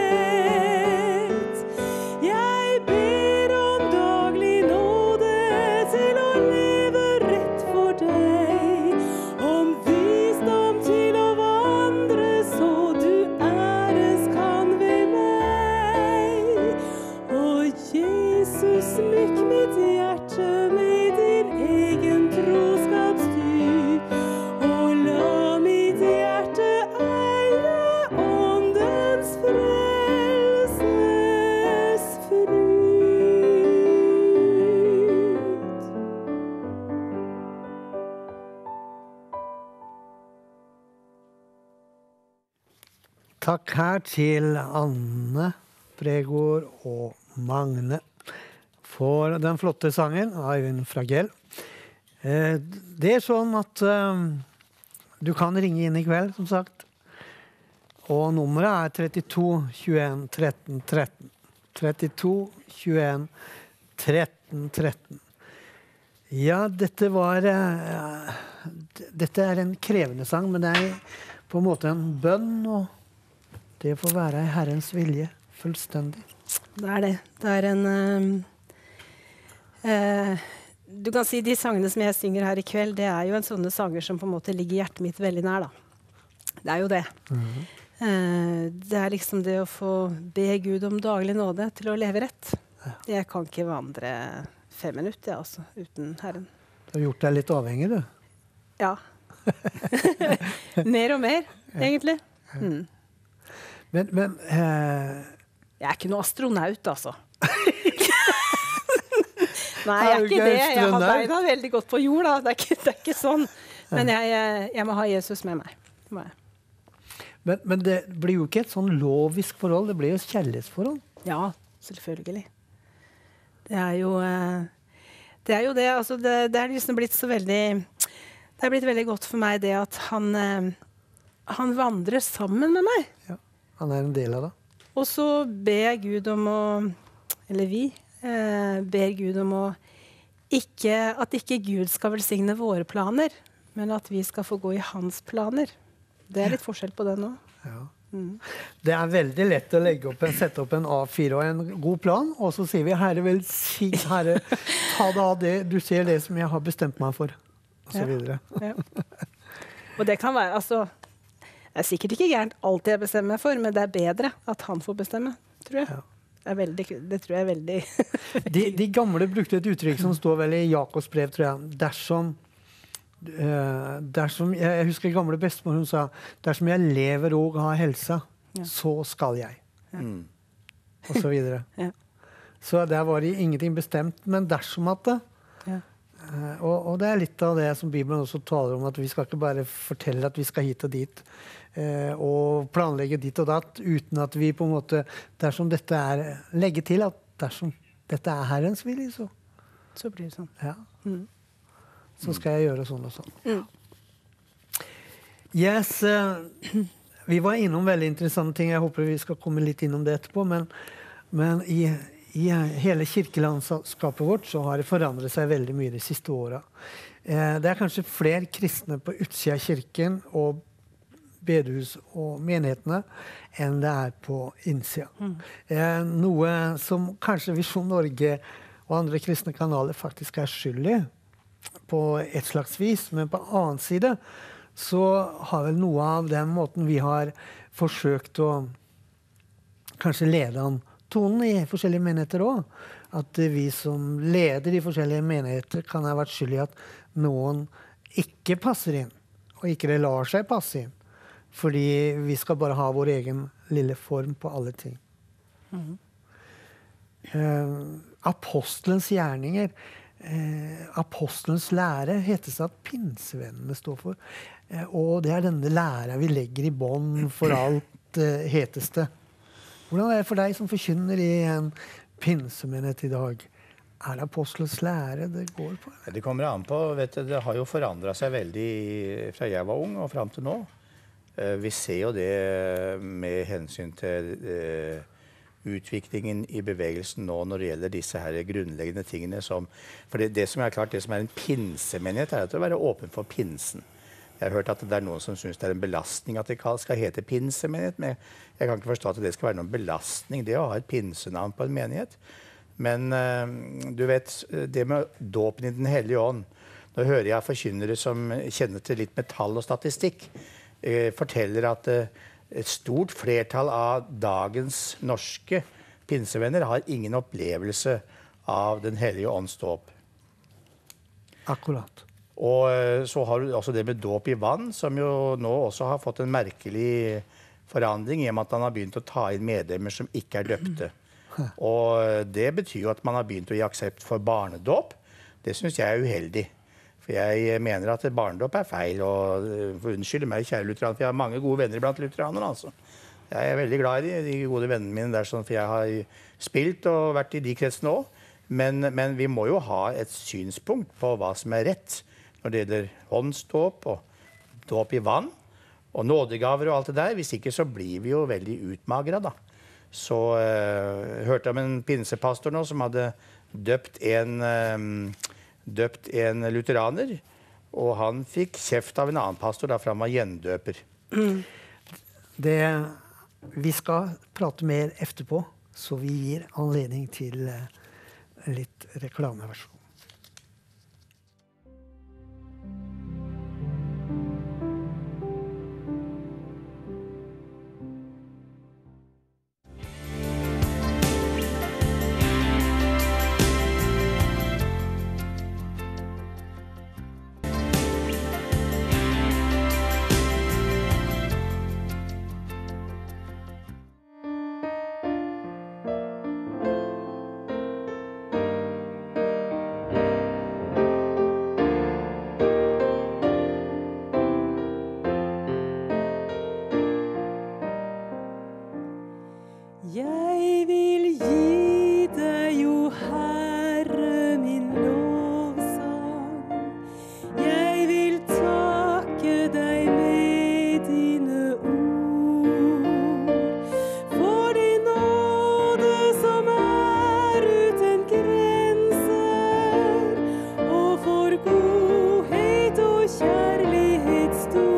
Jeg ber om daglig nåde til å leve rett for deg, om visdom til å vandre så du æres kan ved meg. Og Jesus, mykk mitt hjerte med din egen troskapsdyd, og la mitt hjerte eie åndens frelses fryd. Takk her til Anne Bregård og Magne for den flotte sangen av Øyvind Fragell. Eh, det er sånn at eh, du kan ringe inn i kveld, som sagt. Og nummeret er trettito tjueen tretten tretten. trettito tjueen tretten tretten. Ja, dette var eh, dette er en krevende sang, men det er på en måte en bønn, og det får være Herrens vilje fullstendig. Det er det. Det er en um, uh, Du kan si de sangene som jeg synger her i kveld, det er jo en sånne sanger som på en måte ligger hjertet mitt veldig nær, da. Det er jo det. Mm-hmm. uh, det er liksom det å få be Gud om daglig nåde til å leve rett. Ja. Jeg kan ikke vandre fem minutter, ja, altså, uten Herren. Du har gjort deg litt avhengig, du? Ja. Mer og mer, egentlig. Mm. Men, men eh... jeg er ikke noe astronaut, altså. Nei, jeg er ikke det. Jeg har beina veldig godt på jord, da. Det er ikke, det er ikke sånn. Men jeg, jeg må ha Jesus med meg. Må jeg. Men, men det blir jo ikke et sånn lovisk forhold, det blir jo et kjærlighetsforhold. Ja, selvfølgelig. Det er jo det, er jo det. Altså det, det er liksom blitt så veldig Det er blitt veldig godt for meg det at han, han vandrer sammen med meg. Ja, han er en del av det. Og så ber jeg Gud om å Eller vi eh, ber Gud om å ikke, at ikke Gud skal velsigne våre planer, men at vi skal få gå i hans planer. Det er litt forskjell på det nå. Ja. Mm. Det er veldig lett å legge opp en, sette opp en A fire og en god plan, og så sier vi, Herre, velsign, Herre, ta det av det, du ser det som jeg har bestemt meg for, og så videre. Ja. Ja. Og det kan være, altså, det er sikkert ikke gærent alt jeg bestemmer meg for, men det er bedre at han får bestemme, tror jeg. Ja. Det, er veldig, det tror jeg er veldig... de, de gamle brukte et uttrykk som står vel i Jakobs brev, tror jeg, dersom Uh, dersom, jeg, jeg husker gamle bestemor, hun sa dersom jeg lever og har helsa, ja. så skal jeg. Ja. Og så videre. Ja. Så der var det ingenting bestemt, men dersom at det. Ja. Uh, og, og det er litt av det som Bibelen også taler om, at vi skal ikke bare fortelle at vi skal hit og dit, uh, og planlegge dit og datt, uten at vi på en måte, dersom dette er, legge til at dersom dette er Herrens vilje, så. Så blir det sånn. Ja. Mm. Så skal jeg gjøre sånn og sånn. Mm. Yes, uh, vi var innom veldig interessante ting. Jeg håper vi skal komme litt innom det etterpå. Men, men i, i hele kirkelandskapet vårt så har det forandret seg veldig mye de siste årene. Uh, det er kanskje flere kristne på utsida av kirken og bedehus og menighetene enn det er på innsida. Mm. Uh, noe som kanskje Visjon Norge og andre kristne kanaler faktisk er skyldig på et slags vis, men på annen side så har vel noe av den måten vi har forsøkt å kanskje lede an tonen i forskjellige menigheter også, at vi som leder i forskjellige menigheter kan ha vært skyldig at noen ikke passer inn, og ikke det lar seg passe inn, fordi vi skal bare ha vår egen lille form på alle ting. Mm. Uh, apostelens gjerninger Eh, apostelens lære heter det at pinsevennene står for. Eh, og det er denne læra vi legger i bånd for alt, eh, hetes det. Hvordan er det for deg som forkynner i en pinsemenighet i dag? Er det apostelens lære det går på? Det kommer an på. Vet du, det har jo forandret seg veldig fra jeg var ung og frem til nå. Eh, vi ser jo det med hensyn til eh, utviklingen i bevegelsen nå når det gjelder disse her grunnleggende tingene som, for det, det som er klart, det som er en pinsemenighet er at det å være åpen for pinsen. Jeg har hørt at det er noen som synes det er en belastning at det skal hete pinsemenighet, men jeg kan ikke forstå at det skal være noen belastning, det å ha et pinsenavn på en menighet. Men uh, du vet, det med dåpen i den hellige ånd, nå hører jeg forkynnere som kjenner til litt med tall og statistikk, uh, forteller at uh, et stort flertall av dagens norske pinsevenner har ingen opplevelse av den hellige ånds dåp. Akkurat. Og så har du også det med dåp i vann, som jo nå også har fått en merkelig forandring i og med at han har begynt å ta inn medlemmer som ikke er døpte. Og det betyr jo at man har begynt å gi aksept for barnedåp. Det synes jeg er uheldig. For jeg mener at barnedåp er feil, og for unnskyld meg, kjære lutheraner, for jeg har mange gode venner blant lutheranerne, altså. Jeg er veldig glad i de, de gode vennene mine der, sånn, for jeg har spilt og vært i de kretsene også. Men, men vi må jo ha et synspunkt på hva som er rett når det gjelder håndsdåp og dåp i vann og nådegaver og alt det der. Hvis ikke så blir vi jo veldig utmagret da. Så uh, hørte jeg om en pinsepastor nå som hadde døpt en, uh, døpt en lutheraner, og han fikk kjeft av en annen pastor da, for han var gjendøper. Mm. Det, vi skal prate mer etterpå, så vi gir anledning til uh, litt reklameversjon. Jeg vil gi deg, jo Herre, min lovsang. Jeg vil takke deg med dine ord. For din nåde som er uten grenser, og for godhet og kjærlighet stor.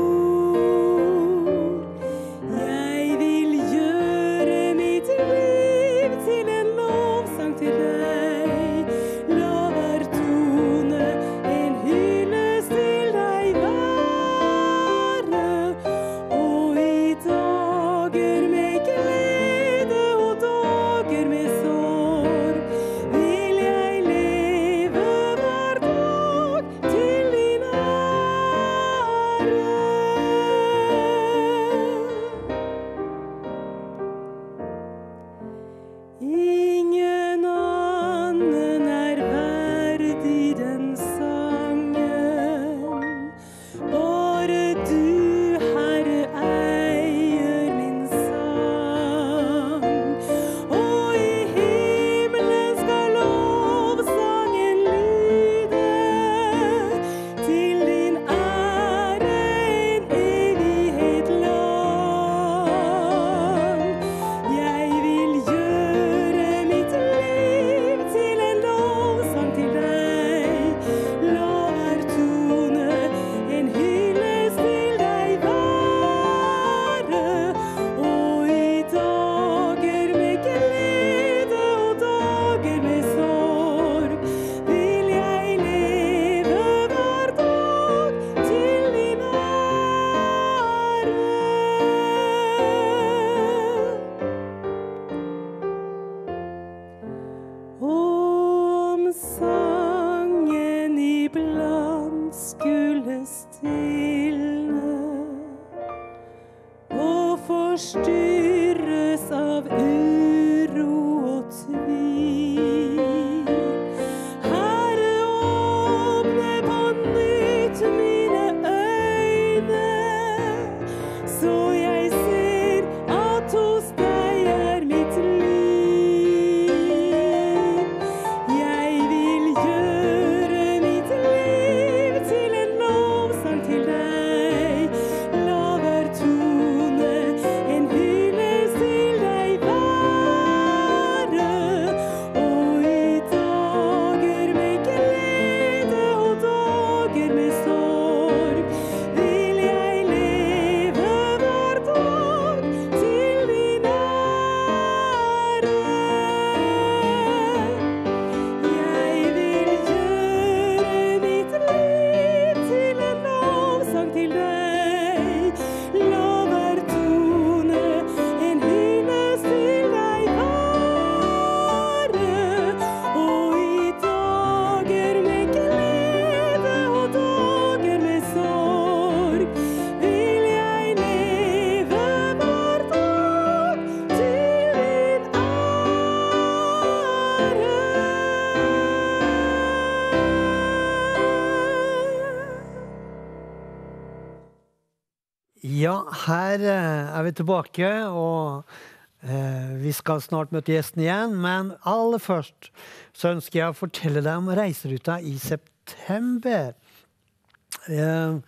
Jeg vil gjøre mitt liv til en lovsang til deg. La hver tone en hyllest til deg være. Og i dager med glede og dager med sorg vil jeg leve hver dag til din ære. Ingen annen er verdig den sangen. Bare du, Herre, eier min sang. Og i himmelen skal lovsangen lyde til din ære en evighet lang. Jeg vil gjøre mitt liv til en lovsang til deg. La hver tone en hyllest til deg være. Og i dager med glede og dager med sorg vil jeg leve hver dag til din ære. Om sangen iblant skulle stilne og forstyrres av uro og tvil. Herre, åpne på nytt mine øyne, så jeg ser at hos deg er mitt liv. Jeg vil Ja, her eh, er vi tilbake, og eh, vi skal snart møte gjesten igjen. Men aller først så ønsker jeg å fortelle deg om reiseruta i september. Eh,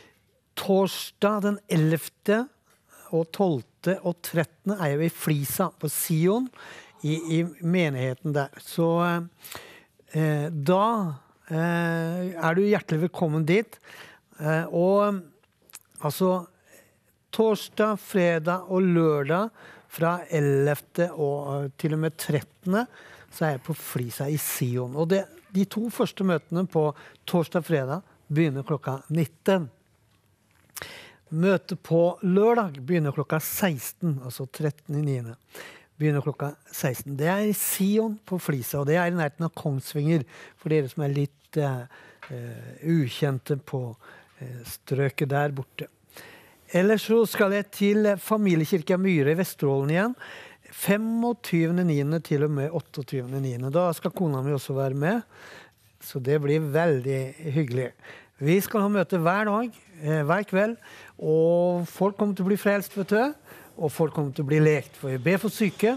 torsdag den ellevte og tolvte og trettende er jeg i Flisa på Sion i, i menigheten der. Så eh, da eh, er du hjertelig velkommen dit. Eh, og altså torsdag, fredag og lørdag fra ellevte og til og med trettende så er jeg på Flisa i Sion. Og det, de to første møtene på torsdag og fredag begynner klokka nitten. Møtet på lørdag begynner klokka seksten, altså trettende niende Begynner klokka seksten. Det er i Sion på Flisa, og det er i nærheten av Kongsvinger, for dere som er litt uh, uh, ukjente på uh, strøket der borte. Ellers så skal jeg til Familiekirka Myre i Vesterålen igjen, femogtyvende niende til og med otteogtyvende niende Da skal kona mi også være med, så det blir veldig hyggelig. Vi skal ha møte hver dag, eh, hver kveld, og folk kommer til å bli frelst, vet du, og folk kommer til å bli lekt, for vi ber for syke.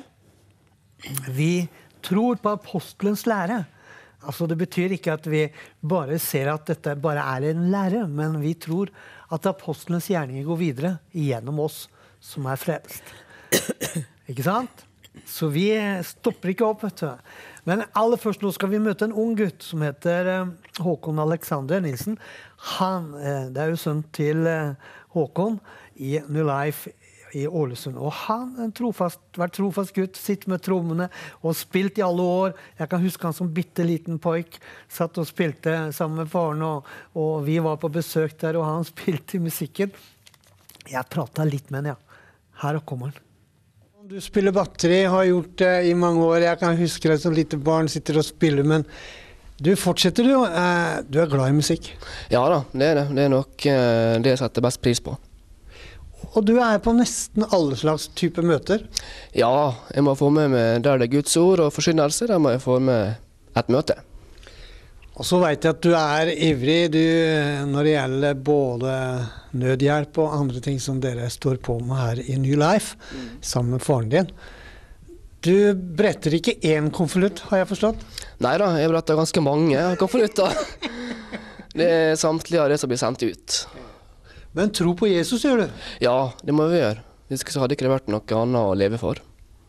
Vi tror på apostelens lære. Altså, det betyr ikke at vi bare ser at dette bare er en lære, men vi tror at apostelens gjerninger går videre gjennom oss som er frelst. Ikke sant? Så vi stopper ikke opp, vet du. Men aller først nå skal vi møte en ung gutt som heter eh, Håkon Alexander Nilsen. Han, eh, det er jo sønn til eh, Håkon i New Life i Ålesund. Og han er en trofast, vært trofast gutt, sitter med trommene og spilt i alle år. Jeg kan huske han som bitte liten poik, satt og spilte sammen med faren, og, og vi var på besøk der, og han spilte i musikken. Jeg pratet litt med han, ja. Her kommer han. Du spiller batteri, har gjort det i mange år. Jeg kan huske deg som lite barn sitter og spiller, men du fortsetter du. Du er glad i musikk. Ja da, det er det. Det er nok det jeg setter best pris på. Og du er på nesten alle slags typer møter? Ja, jeg må få med meg der det er Guds ord og forkynnelse, der må jeg få med et møte. Og så vet jeg at du er ivrig du, når det gjelder både nødhjelp og andre ting som dere står på med her i New Life, mm. sammen med faren din. Du bretter ikke én konvolutt, har jeg forstått? Neida, jeg bretter ganske mange konvolutter. Det er samtlige av det som blir sendt ut. Men tro på Jesus, gjør du? Ja, det må vi gjøre. Hvis ikke så hadde ikke det vært noe annet å leve for.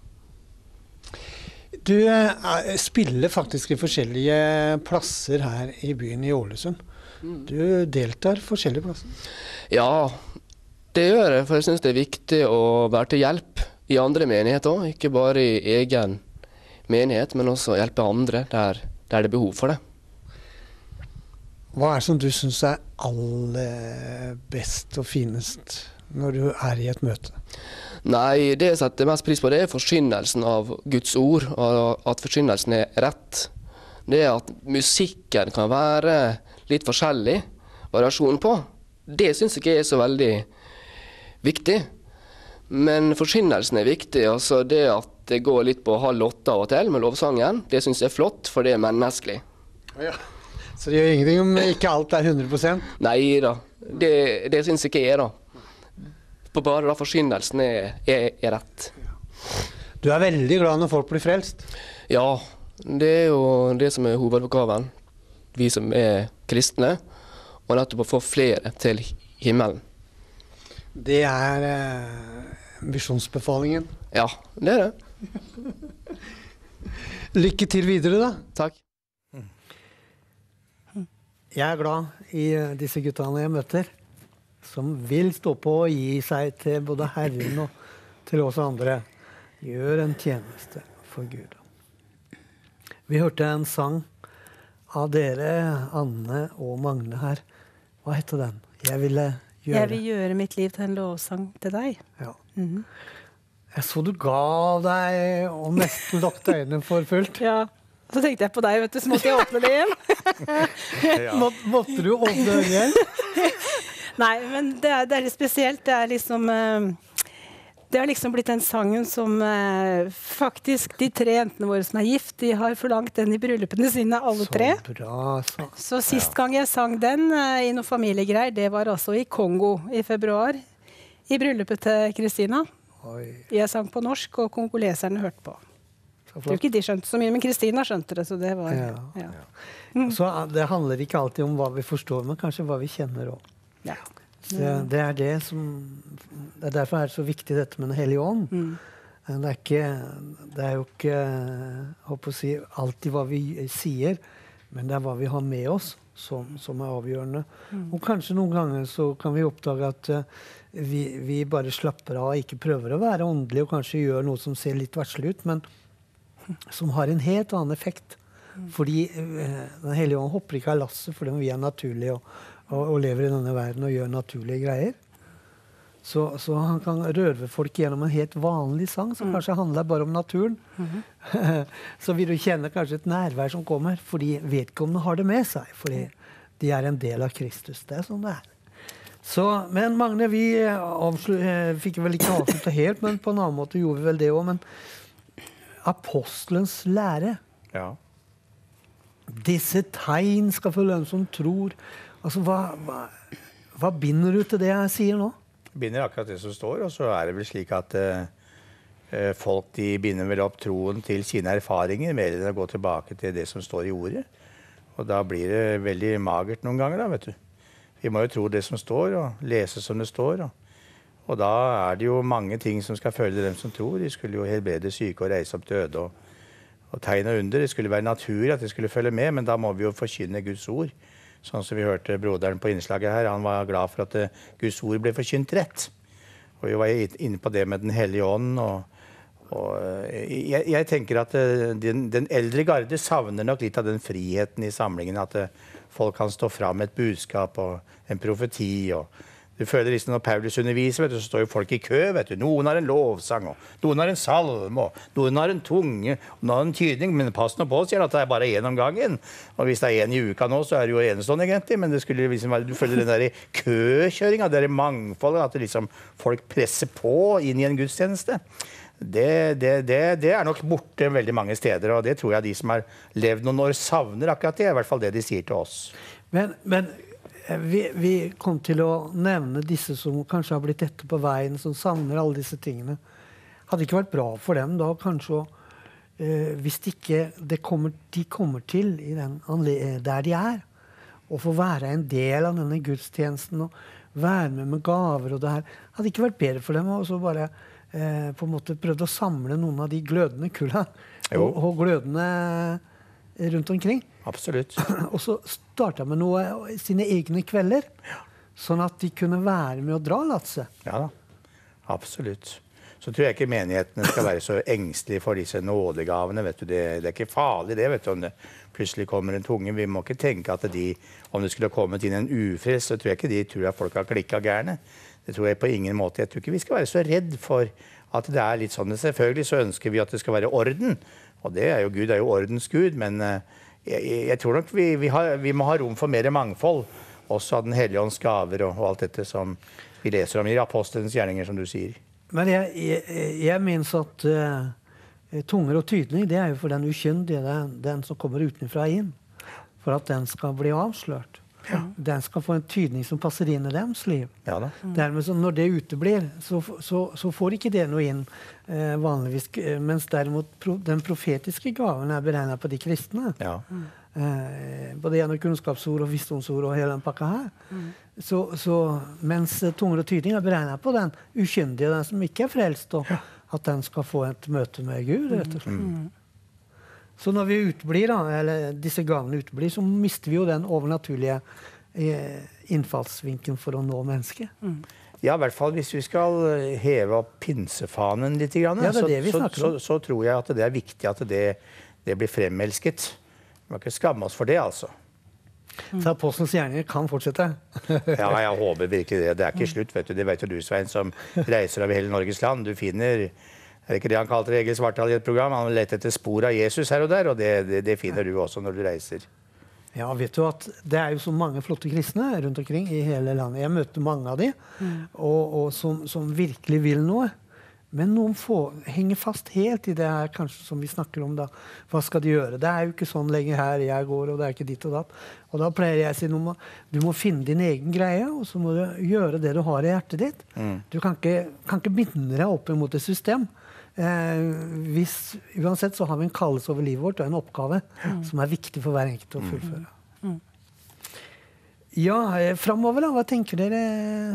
Du eh, spiller faktisk i forskjellige plasser her i byen i Ålesund. Mm. Du deltar forskjellige plasser. Ja, det gjør jeg, for jeg synes det er viktig å være til hjelp i andre menigheter, ikke bare i egen menighet, men også hjelpe andre der, der det er behov for det. Hva er det som du synes er aller best og finest når du er i et møte? Nei, det jeg setter mest pris på det er forkynnelsen av Guds ord, og at forkynnelsen er rett. Det er at musikken kan være litt forskjellig variasjon på. Det synes jeg ikke er så veldig viktig. Men forkynnelsen er viktig, altså det at det går litt på halv åtte av og til med lovsangen, det synes jeg er flott, for det er menneskelig. Ja. Så det gjør ingenting om ikke alt er hundre prosent? Nei da, det, det synes jeg ikke er da. På bare da forkynnelsen er, er, er rett. Du er veldig glad når folk blir frelst? Ja, det er jo det som er hovedoppgaven. Vi som er kristne, og nettopp å få flere til himmelen. Det er eh, visjonsbefalingen? Ja, det er det. Lykke til videre da. Takk. Jeg er glad i disse guttene jeg møter, som vil stå på og gi seg til både Herren og til oss andre. Gjør en tjeneste for Gud. Vi hørte en sang av dere, Anne og Magne her. Hva heter den? Jeg ville gjøre. Jeg vil gjøre mitt liv til en lovsang til deg. Ja. Mm-hmm. Jeg så du gav deg og nesten lukket øynene for fullt. Ja. Så tenkte jeg på deg, vet du, så måtte jeg åpne det igjen. Ja. Må, måtte du åpne det igjen? Nei, men det er, det er litt spesielt. Det er liksom uh, det har liksom blitt den sangen som uh, faktisk de tre jentene våre som er gift, de har forlangt den i bryllupene sine, alle så tre. Bra, så. så sist gang jeg sang den uh, i noen familiegreier, det var altså i Kongo i februar I bryllupet til Kristina. Oi, Jeg sang på norsk, og kongoleserne hørte på. så Jeg tror flott. ikke de skjønte så mye, men Kristina skjønte det, så det var... Ja. Ja. Så eh, det handler ikke alltid om hva vi forstår, men kanskje hva vi kjenner også. Ja. Det, det er det som det er derfor er det så viktig dette med Den hellige ånd. Mm. Det er, ikke, det er jo ikke jeg håper å si, alltid hva vi sier, men det er hva vi har med oss som, som er avgjørende. Mm. Og kanskje noen ganger så kan vi oppdage at uh, vi, vi bare slapper av og ikke prøver å være åndelige og kanskje gjør noe som ser litt verslig ut, men som har en helt annen effekt. Fordi uh, Den hellige ånd hopper ikke av lasset fordi vi er naturlige og, og, og lever i denne verden og gjør naturlige greier. Så, så han kan røre folk gjennom en helt vanlig sang som mm. kanskje handler bare om naturen. Mm-hmm. Så vil du kjenne kanskje et nærvær som kommer, fordi vedkommende har det med seg. Fordi de er en del av Kristus. Det er sånn det er. Så, men Magne, vi avslu, fikk vel ikke avsluttet helt, men på en annen måte gjorde vi vel det også. Men apostelens lære, Ja. disse tegn skal følge dem som tror. Altså, hva, hva, hva binder du til det jeg sier nå? Binder akkurat det som står, og så er det vel slik at eh, folk de binder vel opp troen til sine erfaringer, mer enn å gå tilbake til det som står i ordet. Og da blir det veldig magert noen ganger, da, vet du. Vi må jo tro det som står, og lese som det står. Og, og da er det jo mange ting som skal følge dem som tror. De skulle jo helbrede syke og reise opp døde, og, og tegn og under. Det skulle være naturlig at de skulle følge med, men da må vi jo forkynne Guds ord. Sånn som vi hørte broderen på innslaget her, han var glad for at uh, Guds ord ble forkynt rett. Og vi var inne på det med Den hellige ånd. Og, og uh, jeg, jeg tenker at uh, den, den eldre garde savner nok litt av den friheten i samlingen. At uh, folk kan stå fram med et budskap og en profeti. Og du føler liksom når Paulus underviser, vet du, så står jo folk i kø. Vet du. Noen har en lovsang, og noen har en salme, og noen har en tunge, og noen har en tydning. Men pass nå på, sier at det er bare én om gangen. Og hvis det er én i uka nå, så er det jo enestående egentlig. Men det skulle liksom være, du føler den der køkjøringa, det der mangfoldet, at det liksom folk presser på inn i en gudstjeneste. Det, det, det, det er nok borte veldig mange steder, og det tror jeg de som har levd noen år savner akkurat det. I hvert fall det de sier til oss. Men, men vi, vi kom til å nevne disse som kanskje har blitt etter på veien, som savner alle disse tingene. Hadde det ikke vært bra for dem da, kanskje, eh, hvis de ikke det kommer, de kommer til i den, der de er, og få være en del av denne gudstjenesten, og være med med gaver og det her. Hadde det ikke vært bedre for dem å så bare eh, på en måte prøvde å samle noen av de glødende kulla, og, og glødende rundt omkring? Absolutt. Og så starta med noe sine egne kvelder, sånn at de kunne være med å dra latse. Ja da, absolutt. Så tror jeg ikke menighetene skal være så engstelige for disse nådegavene. Vet du. Det, det er ikke farlig det, vet du, om det plutselig kommer en tunge. Vi må ikke tenke at de, om det skulle kommet inn en ufrelst, så tror jeg ikke de tror at folk har klikket gærne. Det tror jeg på ingen måte. Jeg tror ikke vi skal være så redd for at det er litt sånn. Selvfølgelig så ønsker vi at det skal være orden. Og det er jo Gud, det er jo ordens Gud, men jeg, jeg tror nok vi, vi, har, vi må ha rom for mer mangfold, også av Den hellige ånds gaver og, og alt dette som vi leser om i apostelens gjerninger, som du sier. Men jeg, jeg, jeg minns at uh, tunger og tydning, det er jo for den ukyndige, den, den som kommer utenfra inn, for at den skal bli avslørt. Ja. Den skal få en tydning som passer inn i deres liv. Ja da. Mm. Dermed, så når det uteblir, så, så, så får ikke det noe inn eh, vanligvis, mens derimot pro, den profetiske gaven er beregnet på de kristne. Ja. Mm. Eh, både gjennom kunnskapsord og visdomsord og hele den pakka her. Mm. Så, så, mens tunger og tydning er beregnet på den ukyndige, den som ikke er frelst, og at den skal få et møte med Gud, rett og slett. Mm. Så når vi uteblir, da, eller disse gavene uteblir, så mister vi jo den overnaturlige eh, innfallsvinken for å nå mennesket. Mm. Ja, i hvert fall hvis vi skal heve opp pinsefanen litt, grann, ja, det er det vi så, snakker så, om. så, så tror jeg at det er viktig at det, det blir fremelsket. Vi må ikke skamme oss for det, altså. Mm. Så apostelens gjerninger kan fortsette. Ja, jeg håper virkelig det. Det er ikke slutt, vet du. Det vet jo du, Svein, som reiser over hele Norges land. Du finner... Er det ikke det han kalte Egil Svartdal i et program? Han lette etter spor av Jesus her og der, og det, det, det finner du også når du reiser. Ja, vet du at det er jo så mange flotte kristne rundt omkring i hele landet. Jeg møter mange av de, mm. og, og som, som virkelig vil noe. Men noen få henger fast helt i det her, kanskje som vi snakker om da. Hva skal de gjøre? Det er jo ikke sånn lenger her jeg går, og det er ikke ditt og datt. Og da pleier jeg å si, noe, du må finne din egen greie, og så må du gjøre det du har i hjertet ditt. Mm. Du kan ikke, kan ikke binde deg opp mot et system. Eh, hvis, uansett så har vi en kallelse over livet vårt, og en oppgave mm. som er viktig for hver enkelt å fullføre. Mm. Ja, eh, fremover da, hva tenker dere?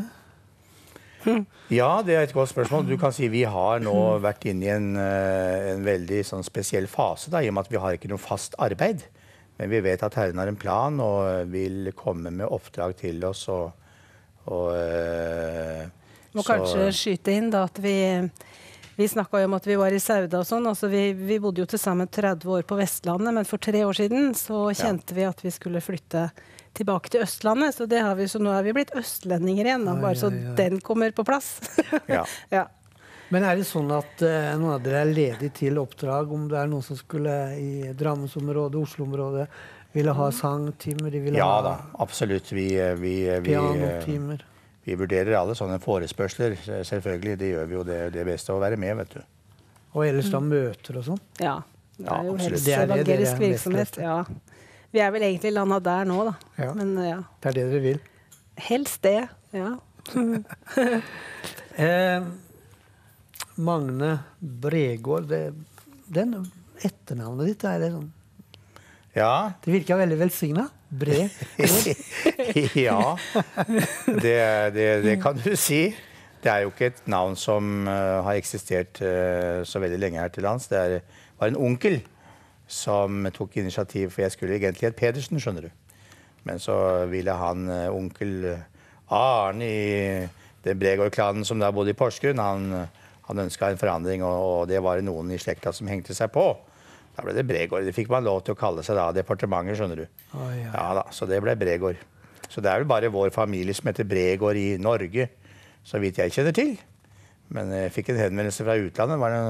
Ja, det er et godt spørsmål. Du kan si vi har nå vært inne i en, en veldig sånn, spesiell fase, da, i og med at vi har ikke noe fast arbeid. Men vi vet at Herren har en plan og vil komme med oppdrag til oss. Og, og, Må så, kanskje skyte inn da, at vi, vi snakket jo om at vi var i Sauda og sånn. Altså, vi, vi bodde jo til sammen tretti år på Vestlandet, men for tre år siden så kjente ja. vi at vi skulle flytte tilbake til Østlandet, så det har vi, så nå er vi blitt østlendinger igjen, da, bare så den kommer på plass. ja. ja. Men er det sånn at uh, noen av dere er ledige til oppdrag, om det er noen som skulle i Drammensområdet, Oslo-området, ville ha sangtimer, de ville ja, ha... Ja da, absolutt. Vi, vi, vi, pianotimer. Vi, vi vurderer alle sånne forespørsler, selvfølgelig. Det gjør vi jo det, det beste å være med, vet du. Og ellers da møter og sånn? Ja, det er ja, jo absolutt. helst evangelisk virksomhet, ja. Vi er vel egentlig landet der nå, da. Ja. Men, ja. Det er det dere vil? Helst det, ja. eh, Magne Bregård, det, den etternavnet ditt, er det sånn? Ja. Det virker veldig velsignet. Bregård. ja, det, det, det kan du si. Det er jo ikke et navn som uh, har eksistert uh, så veldig lenge her til lands. Det er, var en onkel som tok initiativ, for jeg skulle egentlig hete Pedersen, skjønner du. Men så ville han, uh, onkel Arne i den Bregård-klanen som da bodde i Porsgrunn, han, han ønsket en forandring, og, og det var noen i slekta som hengte seg på. Da ble det Bregård. Det fikk man lov til å kalle seg da, departementet, skjønner du. Oh, ja. Ja da, så det ble Bregård. Så det er vel bare vår familie som heter Bregård i Norge, så vidt jeg kjenner til. Men jeg fikk en henvendelse fra utlandet, var det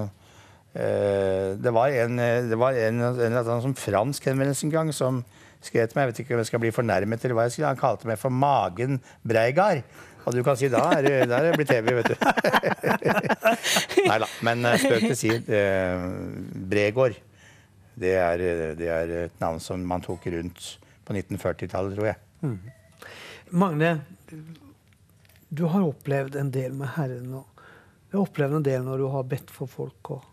Det var en, det var en, en, en, en sånn fransk henvendelse en gang som skrev til meg, jeg vet ikke om jeg skal bli fornærmet eller hva jeg skulle, han kalte meg for Magen Breigard. Og du kan si, da er det, der er det blitt evig, vet du. Neida, men spøk til si, eh, Bregård, det er, det er et navn som man tok rundt på nitten førti-tallet, tror jeg. Mm. Magne, du har opplevd en del med Herren, og du har opplevd en del når du har bedt for folk også.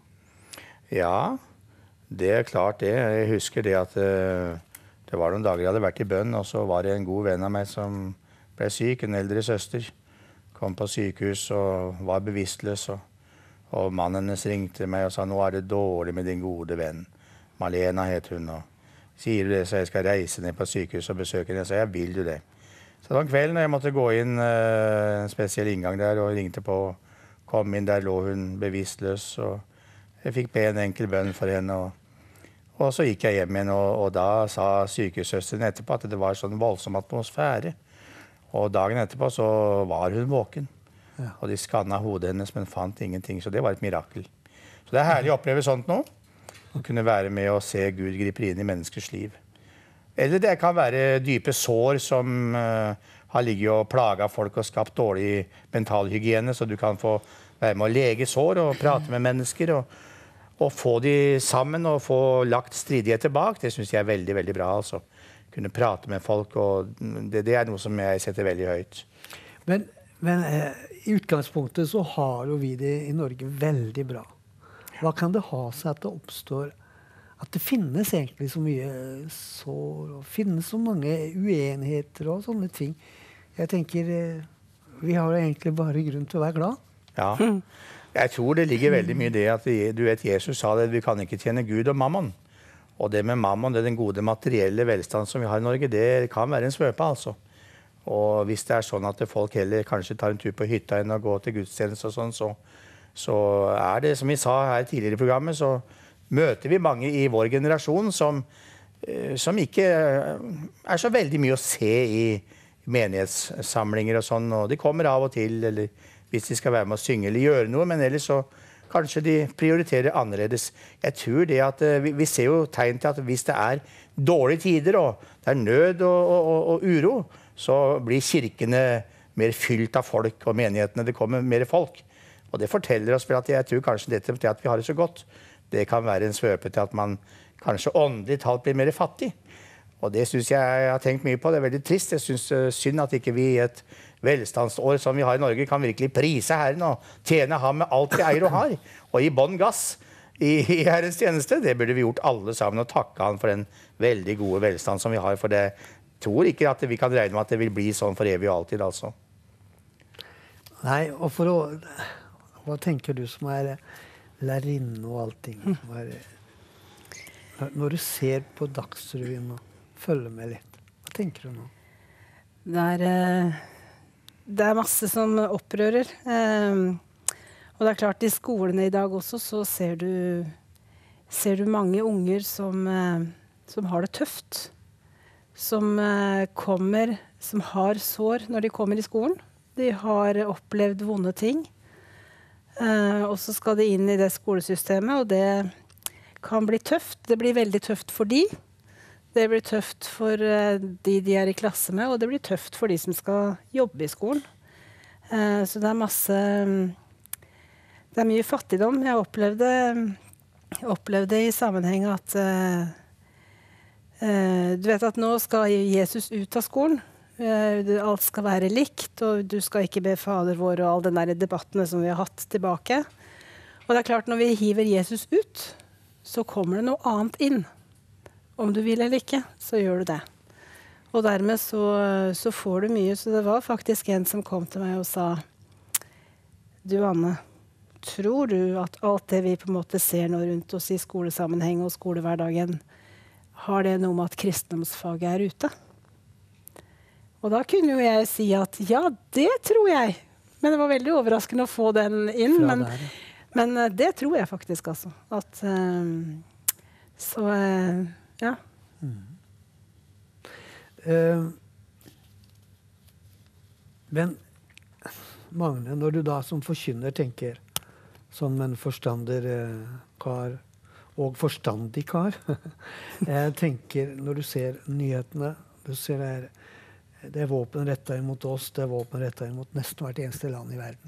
Ja, det er klart det. Jeg husker det at uh, det var noen dager jeg hadde vært i bønn, og så var det en god venn av meg som ble syk, en eldre søster. Kom på sykehus og var bevisstløs, og, og mannen hennes ringte meg og sa, nå er det dårlig med din gode venn. Malena het hun, og sier du det, så jeg skal reise ned på sykehus og besøke henne. Så jeg vil du det. Så det var en kveld når jeg måtte gå inn uh, en spesiell inngang der, og ringte på, kom inn, der lå hun bevisstløs, og jeg fikk be en enkel bønn for henne, og, og så gikk jeg hjem igjen, og, og da sa sykehusøsteren etterpå at det var sånn voldsom atmosfære. Og dagen etterpå så var hun våken, ja. Og de skannet hodet hennes, men fant ingenting, så det var et mirakel. Så det er herlig å oppleve sånt nå, å kunne være med og se Gud gripe inn i menneskers liv. Eller det kan være dype sår som uh, har ligget og plaget folk og skapt dårlig mental hygiene, så du kan få være med å lege sår og prate med mennesker, og og få de sammen og få lagt stridigheter bak, det synes jeg er veldig, veldig bra. Altså. Kunne prate med folk, og det, det er noe som jeg setter veldig høyt. Men, men eh, i utgangspunktet så har jo vi det i Norge veldig bra. Hva kan det ha seg at det oppstår, at det finnes egentlig så mye sår, og finnes så mange uenigheter og sånne ting? Jeg tenker, eh, vi har egentlig bare grunn til å være glad. Ja. Jeg tror det ligger veldig mye i det at du vet, Jesus sa det, vi kan ikke tjene Gud og mammon. Og det med mammon, det er den gode materielle velstand som vi har i Norge, det kan være en svøpe, altså. Og hvis det er sånn at folk heller kanskje tar en tur på hytta enn å gå til gudstjeneste og sånn, så, så er det, som vi sa her tidligere i programmet, så møter vi mange i vår generasjon som, som ikke er så veldig mye å se i menighetssamlinger og sånn, og de kommer av og til, eller hvis de skal være med å synge eller gjøre noe, men ellers så kanskje de prioriterer annerledes. Jeg tror det at vi, vi ser jo tegn til at hvis det er dårlige tider, og det er nød og, og, og, og uro, så blir kirkene mer fylt av folk, og menighetene, det kommer mer folk. Og det forteller oss vel at jeg tror kanskje dette til at vi har det så godt, det kan være en svøpe til at man kanskje åndelig talt blir mer fattig. Og det synes jeg jeg har tenkt mye på. Det er veldig trist. Jeg synes uh, synd at ikke vi i et velstandsår som vi har i Norge kan virkelig prise Herren og tjene ham med alt vi eier og har. Og gi bånn gass i, i Herrens tjeneste. Det burde vi gjort alle sammen og takke han for den veldig gode velstand som vi har. For det tror ikke at vi kan regne med at det vil bli sånn for evig og alltid, altså. Nei, og for å... Hva tenker du som er lærerinne og allting? Som er, når du ser på Dagsrevyen og følger med litt, hva tenker du nå? Det er, eh, det er masse som opprører. Eh, og det er klart, i skolene i dag også så ser du, ser du mange unger som, eh, som har det tøft. Som eh, kommer, som har sår når de kommer i skolen. De har opplevd vonde ting. Uh, og så skal de inn i det skolesystemet, og det kan bli tøft. Det blir veldig tøft for de. Det blir tøft for uh, de de er i klasse med, og det blir tøft for de som skal jobbe i skolen. Uh, så det er masse um, Det er mye fattigdom. Jeg opplevde, jeg opplevde i sammenheng at uh, uh, du vet at nå skal Jesus ut av skolen. Alt skal være likt, og du skal ikke be Fader vår og all den der debattene som vi har hatt tilbake. Og det er klart, når vi hiver Jesus ut, så kommer det noe annet inn. Om du vil eller ikke, så gjør du det. Og dermed så, så får du mye. Så det var faktisk en som kom til meg og sa, du Anne, tror du at alt det vi på en måte ser nå rundt oss i skolesammenheng og skolehverdagen, har det noe med at kristendomsfaget er ute? Og da kunne jo jeg si at ja, det tror jeg. Men det var veldig overraskende å få den inn. Men, men uh, det tror jeg faktisk, altså. At, uh, så, uh, ja. Mm. Uh, men Magne, når du da som forkynner tenker som en forstander uh, kar, og forstandig kar, jeg tenker når du ser nyhetene, du ser det her, det er våpen rettet imot oss, det er våpen rettet imot nesten hvert eneste land i verden.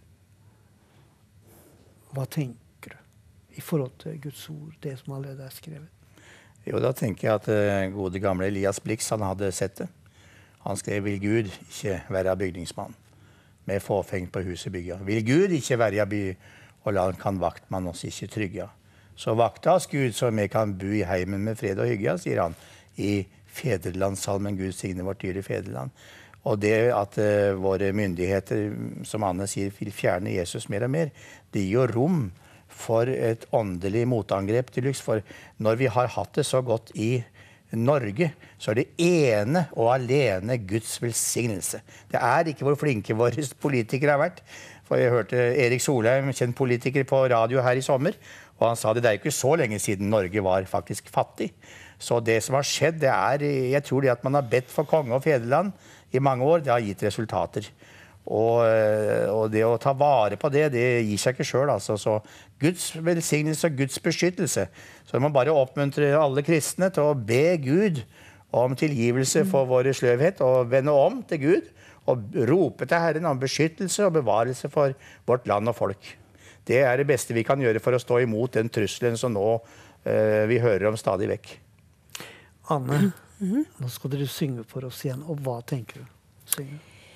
Hva tenker du i forhold til Guds ord, det som allerede er skrevet? Jo, da tenker jeg at uh, gode gamle Elias Blix, han hadde sett det. Han skrev, vil Gud ikke være bygningsmann, med fåfengt på huset bygga. Vil Gud ikke være by, og la kan vaktmann oss ikke trygge. Så vakta oss Gud, så vi kan bo i heimen med fred og hygge, sier han, i fedrelandssalmen, Gud signe vårt dyre fedreland. Og det at uh, våre myndigheter, som Anne sier, vil fjerne Jesus mer og mer, det gir jo rom for et åndelig motangrep til lyks. For når vi har hatt det så godt i Norge, så er det ene og alene Guds velsignelse. Det er ikke hvor flinke våre politikere har vært. For jeg hørte Erik Solheim, kjent politiker, på radio her i sommer, og han sa det, det er jo ikke så lenge siden Norge var faktisk fattig. Så det som har skjedd, det er, jeg tror det at man har bedt for konge og fedreland i mange år, det har gitt resultater. Og, og det å ta vare på det, det gir seg ikke selv, altså. Så Guds velsignelse og Guds beskyttelse. Så man bare oppmuntrer alle kristne til å be Gud om tilgivelse for våre sløvhet, og vende om til Gud, og rope til Herren om beskyttelse og bevarelse for vårt land og folk. Det er det beste vi kan gjøre for å stå imot den trusselen som nå eh, vi hører om stadig vekk. Anne, mm-hmm. nå skal dere synge for oss igjen, og hva tenker du? Synge.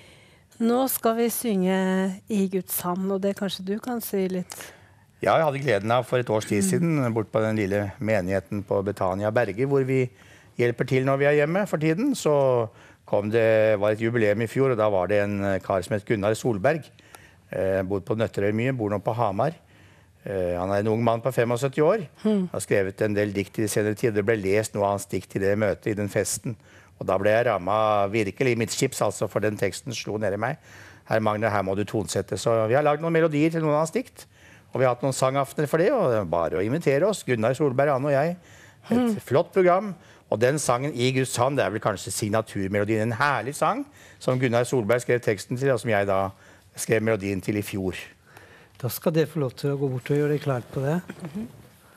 Nå skal vi synge I Guds hand, og det kanskje du kan si litt? Ja, jeg hadde gleden av for et års tid siden, bort på den lille menigheten på Betania Berge, hvor vi hjelper til når vi er hjemme for tiden. Så kom det, var et jubileum i fjor, og da var det en kar som het Gunnar Solberg. Eh, bor på Nøtterøy mye, bor nå på Hamar. Uh, han er en ung mann på syttifem år. Mm. Har skrevet en del dikt i de senere tider. Det ble lest noe av hans dikt i det møtet, i den festen. Og da ble jeg rammet virkelig i mitt chips, altså, for den teksten slo ned i meg. Herr Magne, her må du tonsette. Så vi har lagd noen melodier til noen av hans dikt. Og vi har hatt noen sangaftener for det, og det er bare å invitere oss. Gunnar Solberg, Anne og jeg. Et mm. flott program. Og den sangen I Guds hand, det er vel kanskje signaturmelodien. En herlig sang som Gunnar Solberg skrev teksten til, og som jeg da skrev melodien til i fjor. Da skal dere få lov til å gå bort og gjøre dere klart på det. Mm-hmm.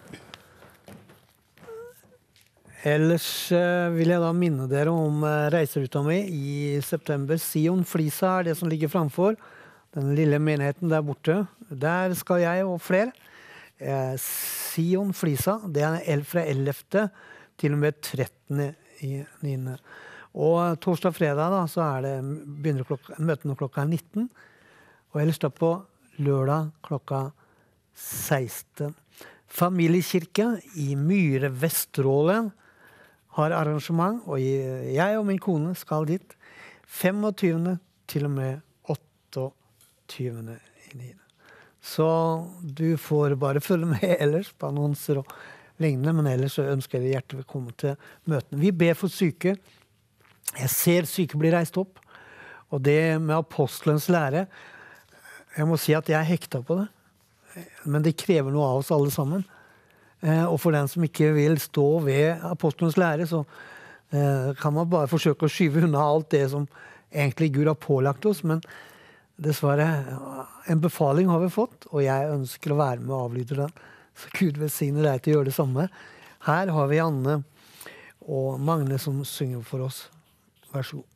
Ellers uh, vil jeg da minne dere om uh, reiseruta mi i september. Sion Flisa er det som ligger framfor. den lille menigheten der borte. Der skal jeg og flere. Eh, Sion Flisa, det er el fra ellevte til og med trettende i niende. Og torsdag og fredag da, så er det, begynner klokka, møtene klokka nitten. Og ellers da på lørdag klokka seksten. Familiekirke i Myre Vesterålen har arrangement, og jeg og min kone skal dit femogtyvende til og med åtteogtyvende i niende. Så du får bare følge med ellers på annonser og lignende, men ellers så ønsker jeg hjertelig velkommen til møtene. Vi ber for syke. Jeg ser syke bli reist opp, og det med apostelens lære, jeg må si at jeg er hekta på det, men det krever noe av oss alle sammen. Eh, og for den som ikke vil stå ved apostelens lære, så eh, kan man bare forsøke å skyve unna alt det som egentlig Gud har pålagt oss, men dessverre, en befaling har vi fått, og jeg ønsker å være med og avlyde den. Så Gud velsigne deg til å gjøre det samme. Her har vi Anne og Magne som synger for oss. Vær så god.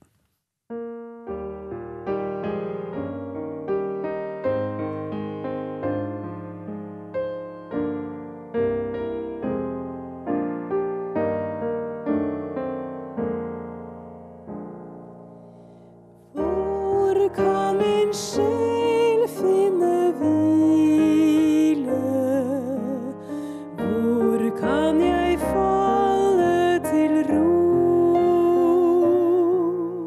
Kan min sjel finne hvile? Hvor kan jeg falle til ro?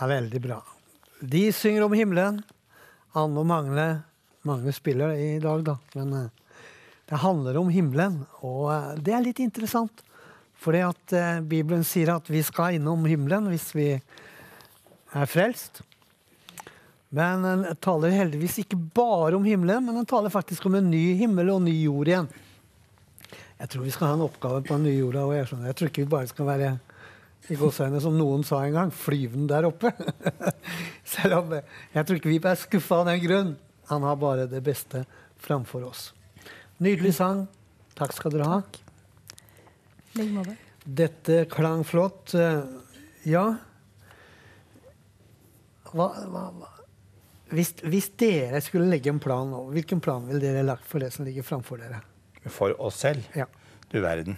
Ja, veldig bra. De synger om himmelen. Anne og Magne, Magne spiller i dag da, men uh, det handler om himmelen, og uh, det er litt interessant, fordi at uh, Bibelen sier at vi skal innom himmelen hvis vi er frelst. Men den taler heldigvis ikke bare om himmelen, men den taler faktisk om en ny himmel og ny jord igjen. Jeg tror vi skal ha en oppgave på en ny jorda, og jeg, jeg tror ikke vi bare skal være i gåsøyne, som noen sa en gang, flyven der oppe. Selv om jeg tror ikke vi er skuffet av den grunn. Han har bare det beste framfor oss. Nydelig sang. Takk skal dere ha. Dette klang flott. Ja. Hva, hva, hva? Hvis, hvis dere skulle legge en plan nå, hvilken plan vil dere lagt for det som ligger framfor dere? For oss selv? Ja. Du verden.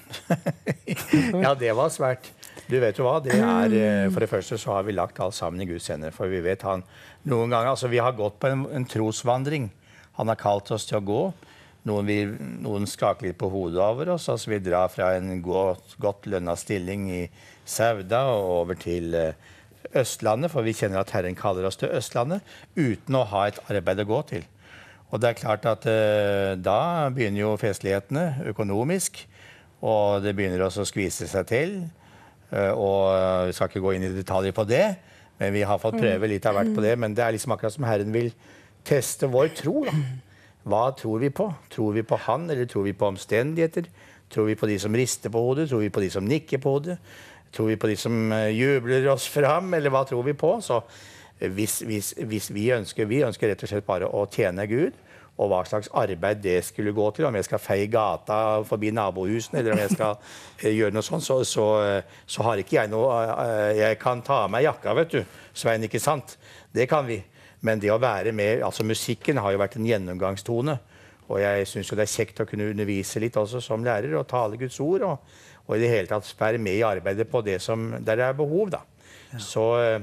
Ja, det var svært. Du vet jo hva, det er, for det første så har vi lagt alt sammen i Guds hender, for vi vet han, noen ganger, altså vi har gått på en, en trosvandring. Han har kalt oss til å gå. Noen, vil, noen skaker litt på hodet over oss, altså vi drar fra en godt, godt lønnet stilling i Sauda og over til Østlandet, for vi kjenner at Herren kaller oss til Østlandet, uten å ha et arbeid å gå til. Og det er klart at uh, da begynner jo festlighetene økonomisk, og det begynner også å skvise seg til. Uh, og vi skal ikke gå inn i detaljer på det, men vi har fått prøve litt av hvert på det. Men det er liksom akkurat som Herren vil teste vår tro. Da. Hva tror vi på? Tror vi på han, eller tror vi på omstendigheter? Tror vi på de som rister på hodet? Tror vi på de som nikker på hodet? Tror vi på de som uh, jubler oss fram, eller hva tror vi på? Så hvis, hvis, hvis vi ønsker, vi ønsker rett og slett bare å tjene Gud, og hva slags arbeid det skulle gå til, om jeg skal feie gata forbi nabohusene, eller om jeg skal uh, gjøre noe sånt, så, så, uh, så har ikke jeg noe, uh, jeg kan ta av meg jakka, vet du, Svein, ikke sant? Det kan vi. Men det å være med, altså musikken har jo vært en gjennomgangstone, og jeg synes jo det er kjekt å kunne undervise litt også som lærer, og tale Guds ord, og, og i det hele tatt være med i arbeidet på det som, der det er behov, da. Ja. Så uh,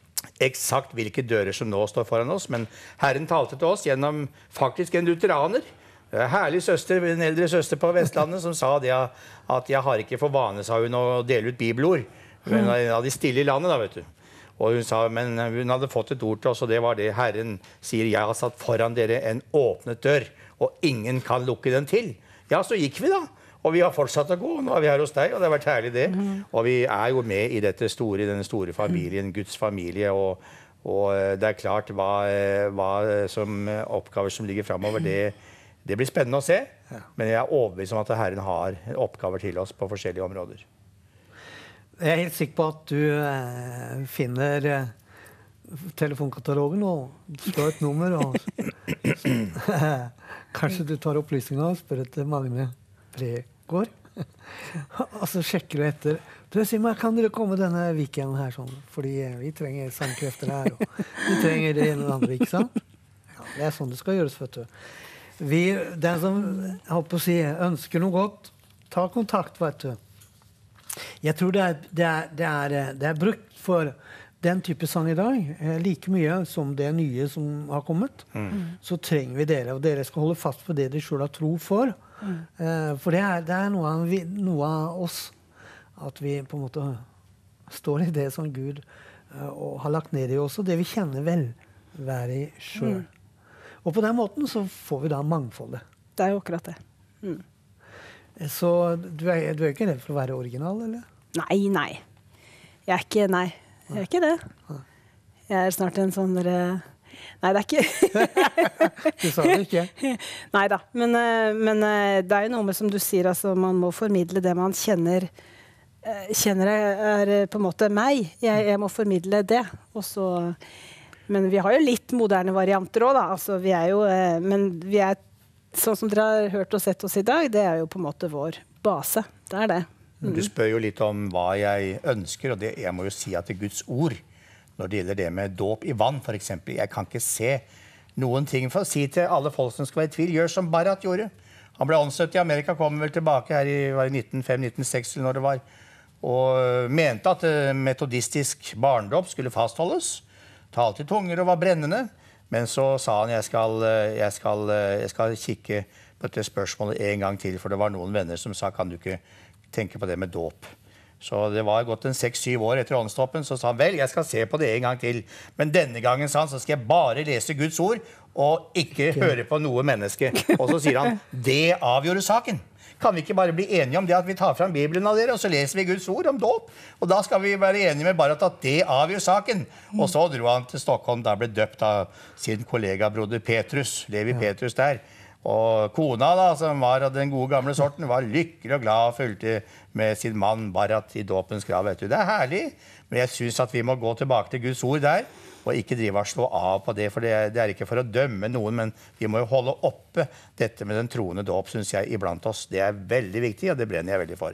eksakt hvilke dører som nå står foran oss, men Herren talte til oss gjennom faktisk en lutheraner. Herlig søster, en eldre søster på Vestlandet, som sa det at jeg har ikke for vane, sa hun, å dele ut bibelord. Hun av de stille i landet, da, vet du. Og hun sa, men hun hadde fått et ord til oss, og det var det Herren sier, jeg har satt foran dere en åpnet dør, og ingen kan lukke den til. Ja, så gikk vi da. Og vi har fortsatt å gå, nå er vi her hos deg, og det har vært herlig det. Mm. Og vi er jo med i dette store, denne store familien, Guds familie, og, og det er klart hva, hva som oppgaver som ligger fremover, det, det blir spennende å se. Ja. Men jeg er overbevist om at Herren har oppgaver til oss på forskjellige områder. Jeg er helt sikker på at du eh, finner eh, telefonkatalogen og slår et nummer, og kanskje du tar opplysninger og spør etter Magne Pregård, og så sjekker du etter. Du sier meg, kan dere komme denne weekenden her sånn? Fordi vi trenger sangkrefter her, og vi trenger det ene og andre, ikke sant? Ja, det er sånn det skal gjøres, vet du. Vi, den som, jeg håper å si, ønsker noe godt, ta kontakt, vet du. Jeg tror det er, det er, det er, det er brukt for den type sang i dag, like mye som det nye som har kommet. Mm. Så trenger vi dere, og dere skal holde fast på det de selv har tro for. Mm. Uh, for det er, det er noe, av, noe av oss at vi på en måte står i det som Gud uh, og har lagt ned i oss, og det vi kjenner vel være i selv. Mm. Og på den måten så får vi da mangfoldet. Det er jo akkurat det. Mm. Så du er, du er ikke redd for å være original, eller? Nei, nei. Jeg er ikke, nei. Jeg er ikke det. Jeg er snart en sånn der... Nei, det er ikke... Du sa det ikke? Nei da, men, men det er jo noe med som du sier, altså man må formidle det man kjenner, kjenner er, er på en måte meg. Jeg, jeg må formidle det, og så... Men vi har jo litt moderne varianter også da, altså vi er jo, men vi er, sånn som dere har hørt og sett oss i dag, det er jo på en måte vår base, det er det. Mm. Du spør jo litt om hva jeg ønsker, og det, jeg må jo si at det er Guds ord, når det gjelder det med dåp i vann, for eksempel. Jeg kan ikke se noen ting for å si til alle folk som skal være i tvil. Gjør som Barat gjorde. Han ble ansatt i Amerika, kom vel tilbake her i, i nitten fem nitten seks eller når det var, og mente at uh, metodistisk barndåp skulle fastholdes. Talte i tunger og var brennende. Men så sa han, jeg skal, jeg skal, jeg skal kikke på dette spørsmålet en gang til, for det var noen venner som sa, kan du ikke tenke på det med dåp? Så det var gått en seks syv år etter åndsdåpen, så sa han, vel, jeg skal se på det en gang til. Men denne gangen, sa han, så skal jeg bare lese Guds ord, og ikke høre på noe menneske. Og så sier han, det avgjorde saken. Kan vi ikke bare bli enige om det at vi tar frem Bibelen av dere, og så leser vi Guds ord om dåp? Og da skal vi være enige med bare at det avgjør saken. Og så dro han til Stockholm, da ble døpt av sin kollega broder Petrus, Levi Petrus der. Og kona da, som var av den gode gamle sorten, var lykkelig og glad og fulgte med sin mann Barat i dåpens grav, vet du. Det er herlig, men jeg synes at vi må gå tilbake til Guds ord der, og ikke drive og slå av på det, for det er, det er ikke for å dømme noen, men vi må jo holde oppe dette med den troende dåp, synes jeg, iblant oss. Det er veldig viktig, og det brenner jeg veldig for.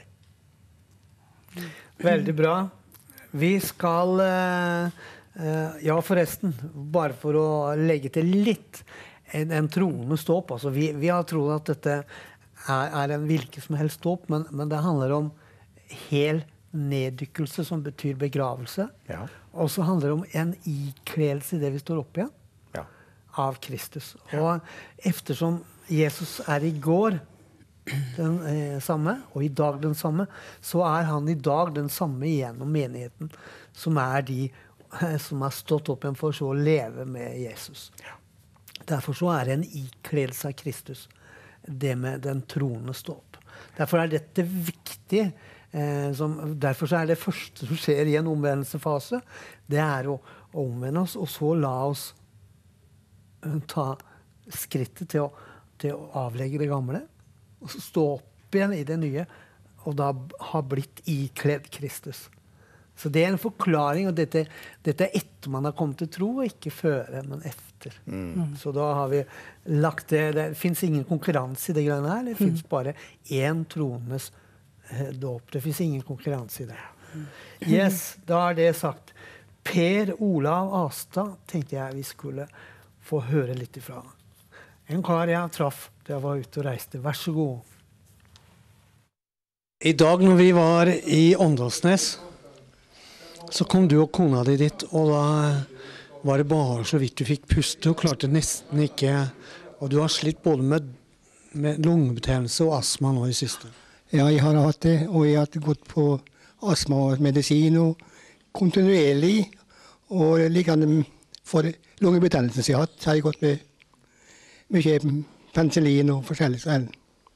Veldig bra. Vi skal, uh, ja forresten, bare for å legge til litt, en, en troende ståp. Altså, vi, vi har trodd at dette er, er en hvilken som helst ståp, men, men det handler om hel neddykkelse, som betyr begravelse. Ja. Og så handler det om en ikledelse i det vi står opp igjen, ja. Av Kristus. Ja. Og eftersom Jesus er i går den eh, samme, og i dag den samme, så er han i dag den samme gjennom menigheten, som er de eh, som har stått opp igjen for så å leve med Jesus. Ja. Derfor så er det en ikledelse av Kristus, det med den troende ståp. Derfor er dette viktig. Eh, som, derfor så er det første som skjer i en omvendelsefase, det er å, å omvende oss, og så la oss uh, ta skrittet til å, til å avlegge det gamle, og så stå opp igjen i det nye, og da ha blitt ikledd Kristus. Så det er en forklaring, og dette, dette er etter man har kommet til tro, og ikke føre, men efter. Mm. Så da har vi lagt det, det finnes ingen konkurranse i det greiene her, det finnes mm. bare en troendes dåp. Det finnes ingen konkurranse i det. Yes, da er det sagt. Per Olav Astad tenkte jeg vi skulle få høre litt ifra. En kar jeg traff da jeg var ute og reiste. Vær så god. I dag når vi var i Åndalsnes, så kom du og kona di dit, og da var det bare så vidt du fikk puste, og klarte nesten ikke, og du har slitt både med, med lungebetennelse og astma nå i siste. Ja, jeg har hatt det, og jeg har gått på astma-medisin og kontinuerlig, og likende for lungebetennelsen som jeg har hatt, så har jeg gått med mye penicillin og forskjellig sånn.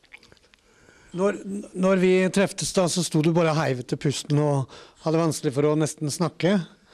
Når, når vi treftes da, så sto du bare heivet til pusten og hadde vanskelig for å nesten snakke.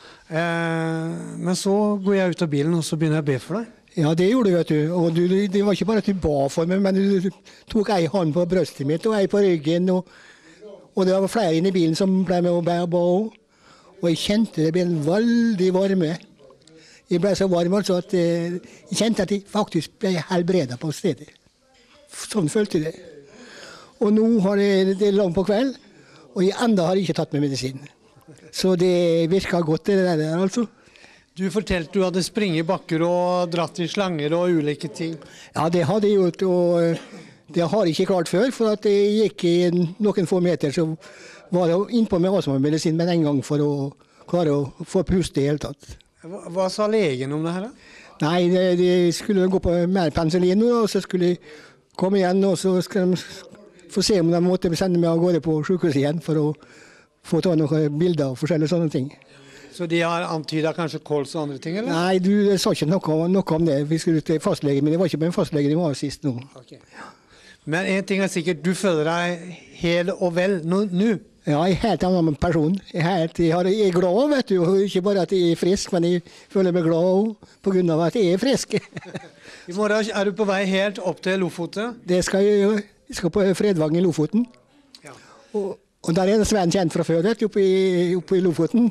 Eh, men så går jeg ut av bilen, og så begynner jeg å be for deg. Ja, det gjorde du, vet du. Og du, det var ikke bare at du ba for meg, men du tok ei hånd på brøstet mitt og ei på ryggen. Og, og det var flere inne i bilen som ble med og ba og ba. Og jeg kjente det ble en veldig varme. Jeg ble så varm altså at jeg kjente at jeg faktisk ble helbredet på stedet. Sånn følte jeg det. Og nå har det, det langt på kveld, og jeg enda har ikke tatt med medisin. Så det virker godt det der, altså. Du fortalte du hadde springet i bakker og dratt i slanger og ulike ting. Ja, det hadde jeg gjort, og det har jeg ikke klart før, for at jeg gikk i noen få meter, så var jeg innpå med astmamedisin med en gang for å klare å få puste i hele tatt. Hva, hva sa legen om det her da? Nei, de, de skulle gå på mer penicillin, og så skulle de komme igjen, og så skulle de få se om de måtte sende meg av gårde på sykehuset igjen for å få ta noen bilder og forskjellige sånne ting. Så de har antydet kanskje kols og andre ting, eller? Nei, du sa ikke noe, noe om det. Vi skulle til fastlege, men det var ikke med fastlege, det var sist nå. Okay. Men en ting er sikkert, du føler deg hel og vel nå? Ja, jeg er helt annen person. Jeg er, helt, jeg har, jeg er glad, vet du, og ikke bare at jeg er frisk, men jeg føler meg glad også, på grunn av at jeg er frisk. I morgen er du på vei helt opp til Lofoten? Det skal jeg gjøre. Jeg skal på Fredvang i Lofoten. Ja. Og, og der er det Sven kjent fra før, vet du, oppe i, oppe i Lofoten.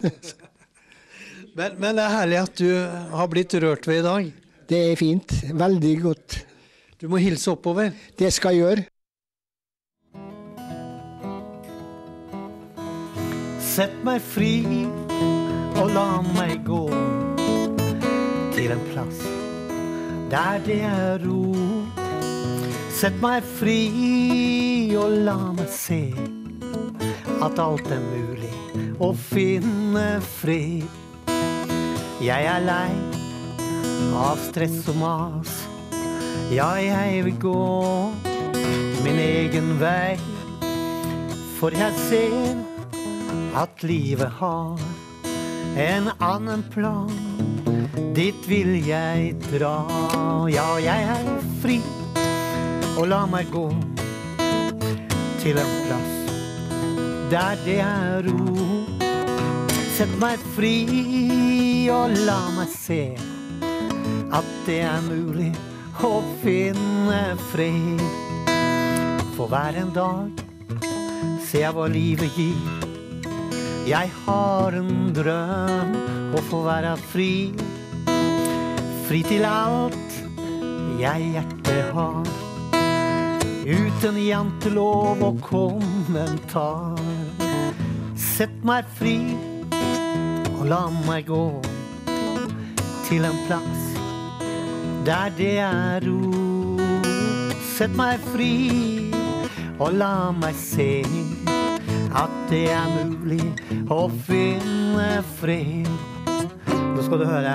Men, men det er herlig at du har blitt rørt ved i dag. Det er fint. Veldig godt. Du må hilse oppover. Det skal jeg gjøre. Sett meg fri og la meg gå til en plass der det er ro. Sett meg fri og la meg se at alt er mulig å finne fred. Jeg er lei av stress og mas. Ja, jeg vil gå min egen vei. For jeg ser at livet har en annen plan. Dit vil jeg dra. Ja, jeg er fri, og la meg gå til en plass der det er ro. Sett meg fri, og la meg se at det er mulig å finne fred. For hver en dag ser jeg hva livet gir. Jeg har en drøm å få være fri. Fri til alt jeg hjertet har. Uten jantelov og kommentar. Sett meg fri, og la meg gå til en plass der det er ro. Sett meg fri, og la meg se at det er mulig å finne fred. Nå skal du høre.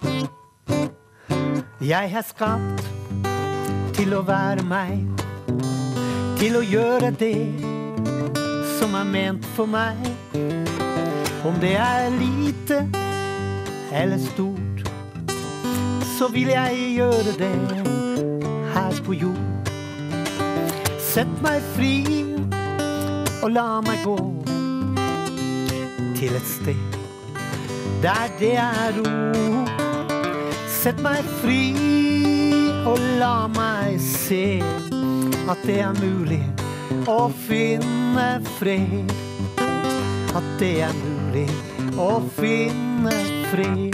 Jeg er skapt til å være meg, til å gjøre det som er ment for meg. Om det er lite eller stort, så vil jeg gjøre det her på jord. Sett meg fri, og la meg gå til et sted der det er ro. Sett meg fri, og la meg se at det er mulig å finne fred. At det er mulig å finne fred.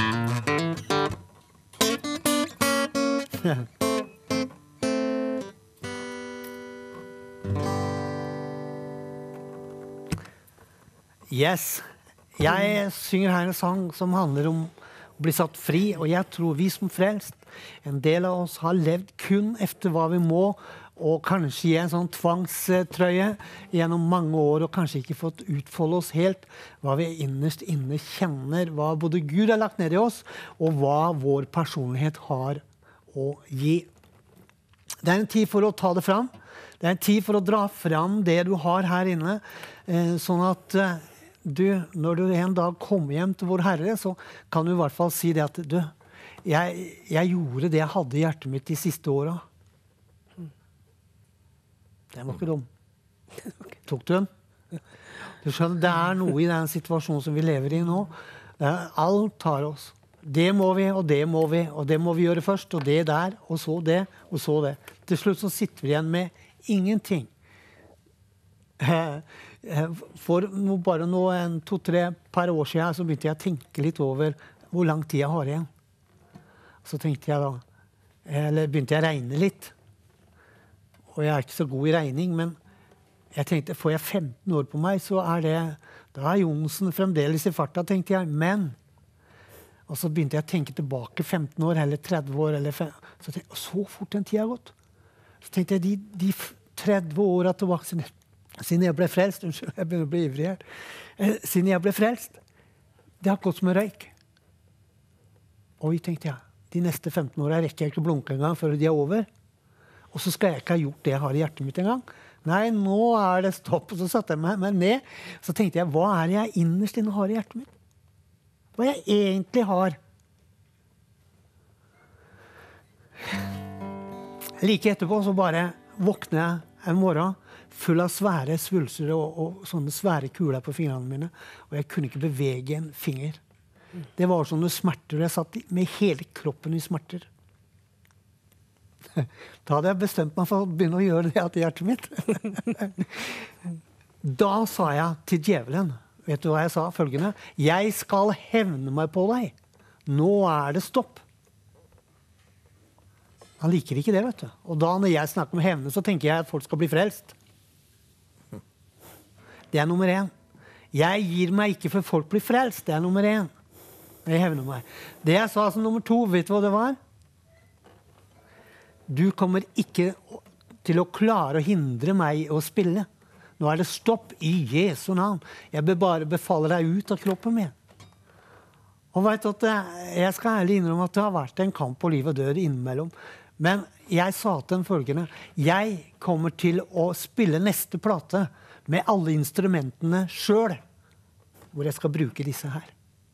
Yes, jeg synger her en sang som handler om å bli satt fri, og jeg tror vi som frelst, en del av oss har levd kun efter hva vi må, og kanskje i en sånn tvangstrøye gjennom mange år, og kanskje ikke fått utfolde oss helt hva vi innerst inne kjenner, hva både Gud har lagt ned i oss, og hva vår personlighet har å gi. Det er en tid for å ta det fram. Det er en tid for å dra fram det du har her inne, sånn at du, når du en dag kommer hjem til vår Herre, så kan du i hvert fall si det at du, jeg, jeg gjorde det jeg hadde i hjertet mitt de siste årene. Den var ikke dum. Tok du den? Du skjønner, det er noe i den situasjonen som vi lever i nå. Det er, alt tar oss. Det må vi, og det må vi, og det må vi gjøre først, og det der, og så det, og så det. Til slutt så sitter vi igjen med ingenting. For no, bare nå en to-tre par år siden så begynte jeg å tenke litt over hvor lang tid jeg har igjen. Så tenkte jeg da, eller begynte jeg å regne litt. Og jeg er ikke så god i regning, men jeg tenkte, får jeg femten år på meg, så er det, da er Jonsen fremdeles i farta, tenkte jeg. Men, og så begynte jeg å tenke tilbake femten år, eller tretti år, eller fem, så tenkte jeg, så fort den tiden har gått. Så tenkte jeg, de, de tretti årene tilbake, siden, siden jeg ble frelst, unnskyld, jeg begynner å bli ivrig her, eh, siden jeg ble frelst, det har gått som en røyk. Oi, tenkte jeg, de neste femten årene rekker jeg ikke å blunke en gang før de er over. Og så skal jeg ikke ha gjort det jeg har i hjertet mitt en gang. Nei, nå er det stopp. Og så satte jeg meg, meg ned. Så tenkte jeg, hva er det jeg innerst inne har i hjertet mitt? Hva jeg egentlig har? Like etterpå så bare våkner jeg en morgen full av svære svulser og, og sånne svære kuler på fingrene mine. Og jeg kunne ikke bevege en finger. Det var sånne smerter. Jeg satt med hele kroppen i smerter. Da hadde jeg bestemt meg for å begynne å gjøre det til hjertet mitt. Da sa jeg til djevelen, vet du hva jeg sa? Følgende, jeg skal hevne meg på deg. Nå er det stopp. Han liker ikke det, vet du. Og da når jeg snakker om hevne, så tenker jeg at folk skal bli frelst. Det er nummer én. Jeg gir meg ikke for folk blir frelst. Det er nummer én. Jeg hevner meg. Det jeg sa som nummer to, vet du hva det var? Du kommer ikke til å klare å hindre meg å spille. Nå er det stopp i Jesu navn. Jeg bør bare befale deg ut av kroppen min. Og vet du at jeg skal ærlig innrømme at det har vært en kamp på liv og død innimellom. Men jeg sa til den følgende, jeg kommer til å spille neste plate med alle instrumentene selv. hvor jeg skal bruke disse her.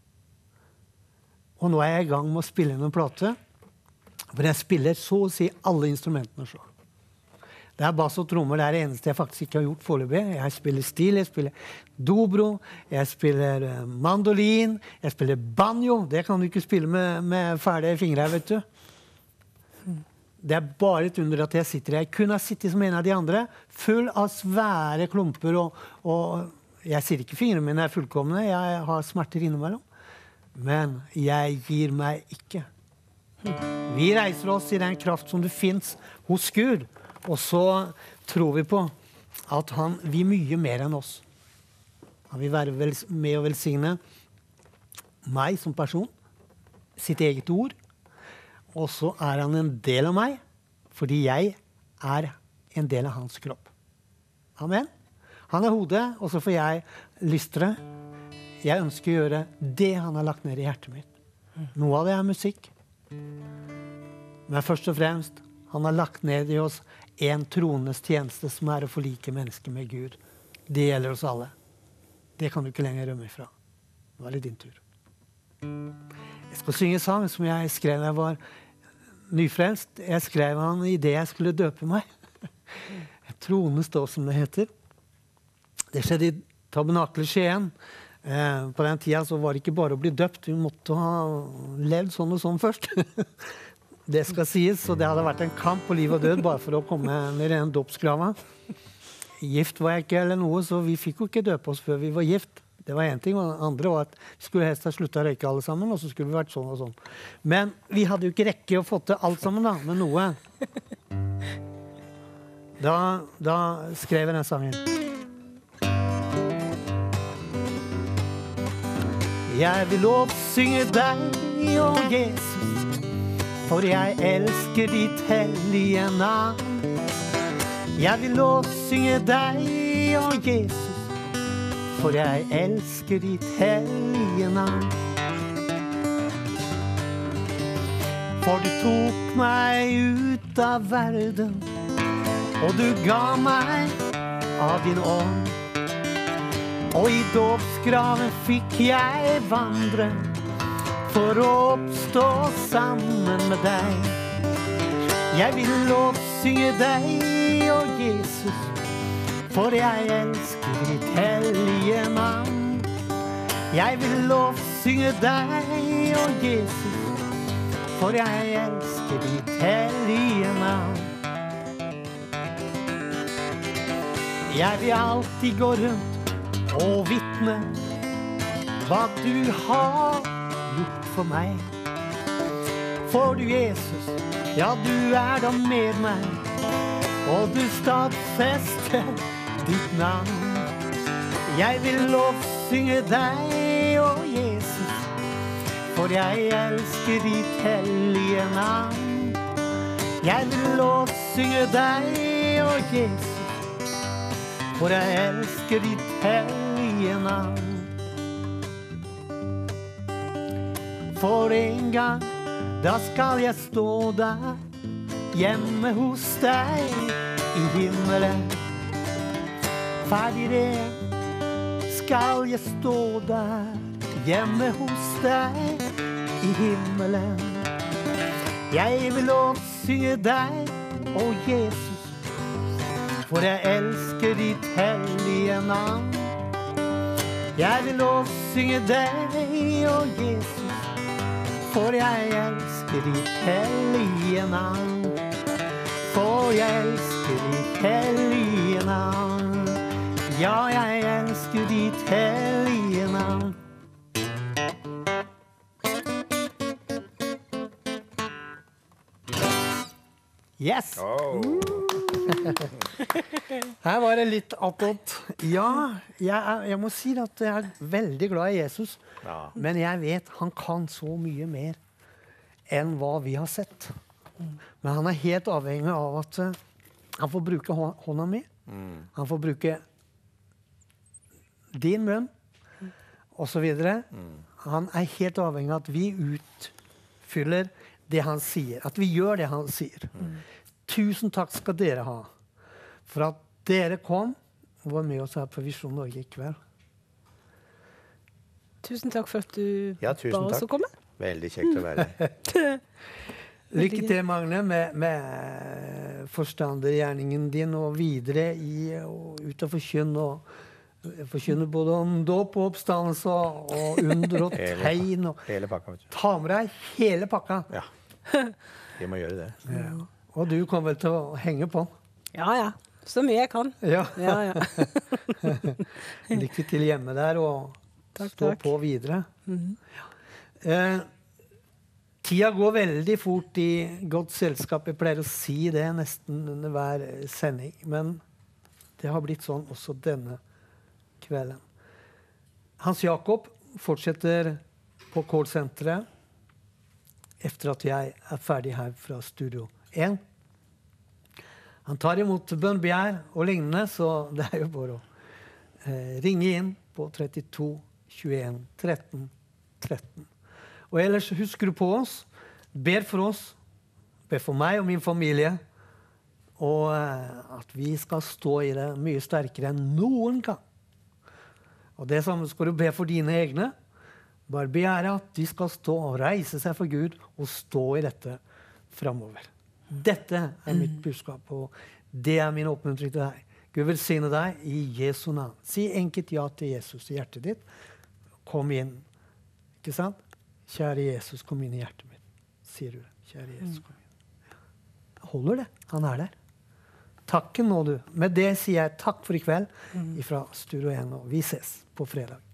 Og nå er jeg i gang med å spille noen plate, hvor jeg spiller så å si alle instrumentene selv. Det er bass og trommer, det er det eneste jeg faktisk ikke har gjort foreløpig. Jeg spiller stil, jeg spiller dobro, jeg spiller uh, mandolin, jeg spiller banjo. Det kan du ikke spille med, med ferdige fingre, vet du. Det er bare et under at jeg sitter her. Jeg kunne ha sittet som en av de andre, full av svære klumper, og, og jeg sier ikke fingrene mine er fullkomne, jeg har smerter innimellom. Men jeg gir meg ikke. Vi reiser oss i den kraft som det finnes hos Gud, og så tror vi på at han vil mye mer enn oss. Han vil være vel, med å velsigne meg som person, sitt eget ord, og så er han en del av meg, fordi jeg er en del av hans kropp. Amen. Han er hodet, og så får jeg lystre. Jeg ønsker å gjøre det han har lagt ned i hjertet mitt. Noe av det er musikk. Men først og fremst, han har lagt ned i oss en trones tjeneste som er å forlike mennesker med Gud. Det gjelder oss alle. Det kan du ikke lenger rømme ifra. Nå er det din tur. Jeg skal synge sang som jeg skrev da jeg var nyfrelst. Jeg skrev han i det jeg skulle døpe meg. Tronen står som det heter. Det skjedde i Tabernakel Skien. Eh, på den tida så var det ikke bare å bli døpt. Vi måtte ha levd sånn og sånn først. Det skal sies, så det hadde vært en kamp på liv og død bare for å komme ned i en dåpsgrava. Gift var jeg ikke eller noe, så vi fikk jo ikke døpe oss før vi var gift. Det var en ting, og det andre var at vi skulle helst ha sluttet å røyke alle sammen, og så skulle vi vært sånn og sånn. Men vi hadde jo ikke rekke å få til alt sammen da, med noe. Da, da skrev jeg den sangen. Jeg vil lovsynge deg, å Jesus, for jeg elsker ditt hellige navn. Jeg vil lovsynge deg, å Jesus, for jeg elsker ditt hellige navn. For du tok meg ut av verden, og du ga meg av din ånd. Og i dåpsgraven fikk jeg vandre, for å oppstå sammen med deg. Jeg vil lovsynge deg, å Jesus, for jeg elsker ditt hellige navn. Jeg vil lovsynge deg, å Jesus, for jeg elsker ditt hellige navn. Jeg vil alltid gå rundt og vitne hva du har gjort for meg. For du, Jesus, ja, du er da med meg, og du stadfester ditt navn. Jeg vil lovsynge deg, å Jesus, for jeg elsker ditt hellige navn. Jeg vil lovsynge deg, å Jesus, for jeg elsker ditt hellige navn. For en gang, da skal jeg stå der, hjemme hos deg i himmelen. Ferdig ren skal jeg stå der, hjemme hos deg i himmelen. Jeg vil lovsynge deg, å Jesus, for jeg elsker ditt hellige navn. Jeg vil lovsynge deg, å Jesus, for jeg elsker ditt hellige navn. For jeg elsker ditt hellige navn. Ja, jeg elsker ditt hellige navn. Yes! Oh. Her var det litt attåt. Ja, jeg, er, jeg må si at jeg er veldig glad i Jesus. Ja. Men jeg vet han kan så mye mer enn hva vi har sett. Men han er helt avhengig av at uh, han får bruke hånda mi. Mm. Han får bruke din munn, og så videre. Mm. Han er helt avhengig av at vi utfyller det han sier. At vi gjør det han sier. Mm. Tusen takk skal dere ha for at dere kom og var med oss her på Visjon Norge i kveld. Tusen takk for at du Ja, tusen ba oss takk. å komme. Veldig kjekt å være her. Lykke til, Magne, med, med forstandergjerningen din og videre i, og ut og forkynne. Og forkynne både om dåp og oppstandelse og, og under og Hele- tegn. Og Hele pakka, vet du. ta med deg hele pakka. Ja. Vi må gjøre det. Ja. Og du kommer vel til å henge på. Ja, ja. Så mye jeg kan. Ja. Ja, ja. Lykke til hjemme der, og Takk, stå takk. på videre. Mhm. Eh, tida går veldig fort i godt selskap. Jeg pleier å si det nesten under hver sending. Men det har blitt sånn også denne kvelden. Hans Jakob fortsetter på callsenteret etter at jeg er ferdig her fra Studio én. Han tar imot bønnbegjær og lignende, så det er jo bare å eh, ringe inn på trettito tjueen tretten tretten. Og ellers husker du på oss, ber for oss, ber for meg og min familie, og eh, at vi skal stå i det mye sterkere enn noen gang. Og det samme skal du be for dine egne. Bare begjære at de skal stå og reise seg for Gud og stå i dette fremover. Dette er mitt budskap, og det er min oppmuntring til deg. Gud velsigne deg i Jesu navn. Si enkelt ja til Jesus i hjertet ditt. Kom inn. Ikke sant? Kjære Jesus, kom inn i hjertet mitt. Sier du det? Kjære Jesus, kom inn. Holder det. Han er der. Takken nå, du. Med det sier jeg takk for i kveld fra Studio én, og vi ses på fredag.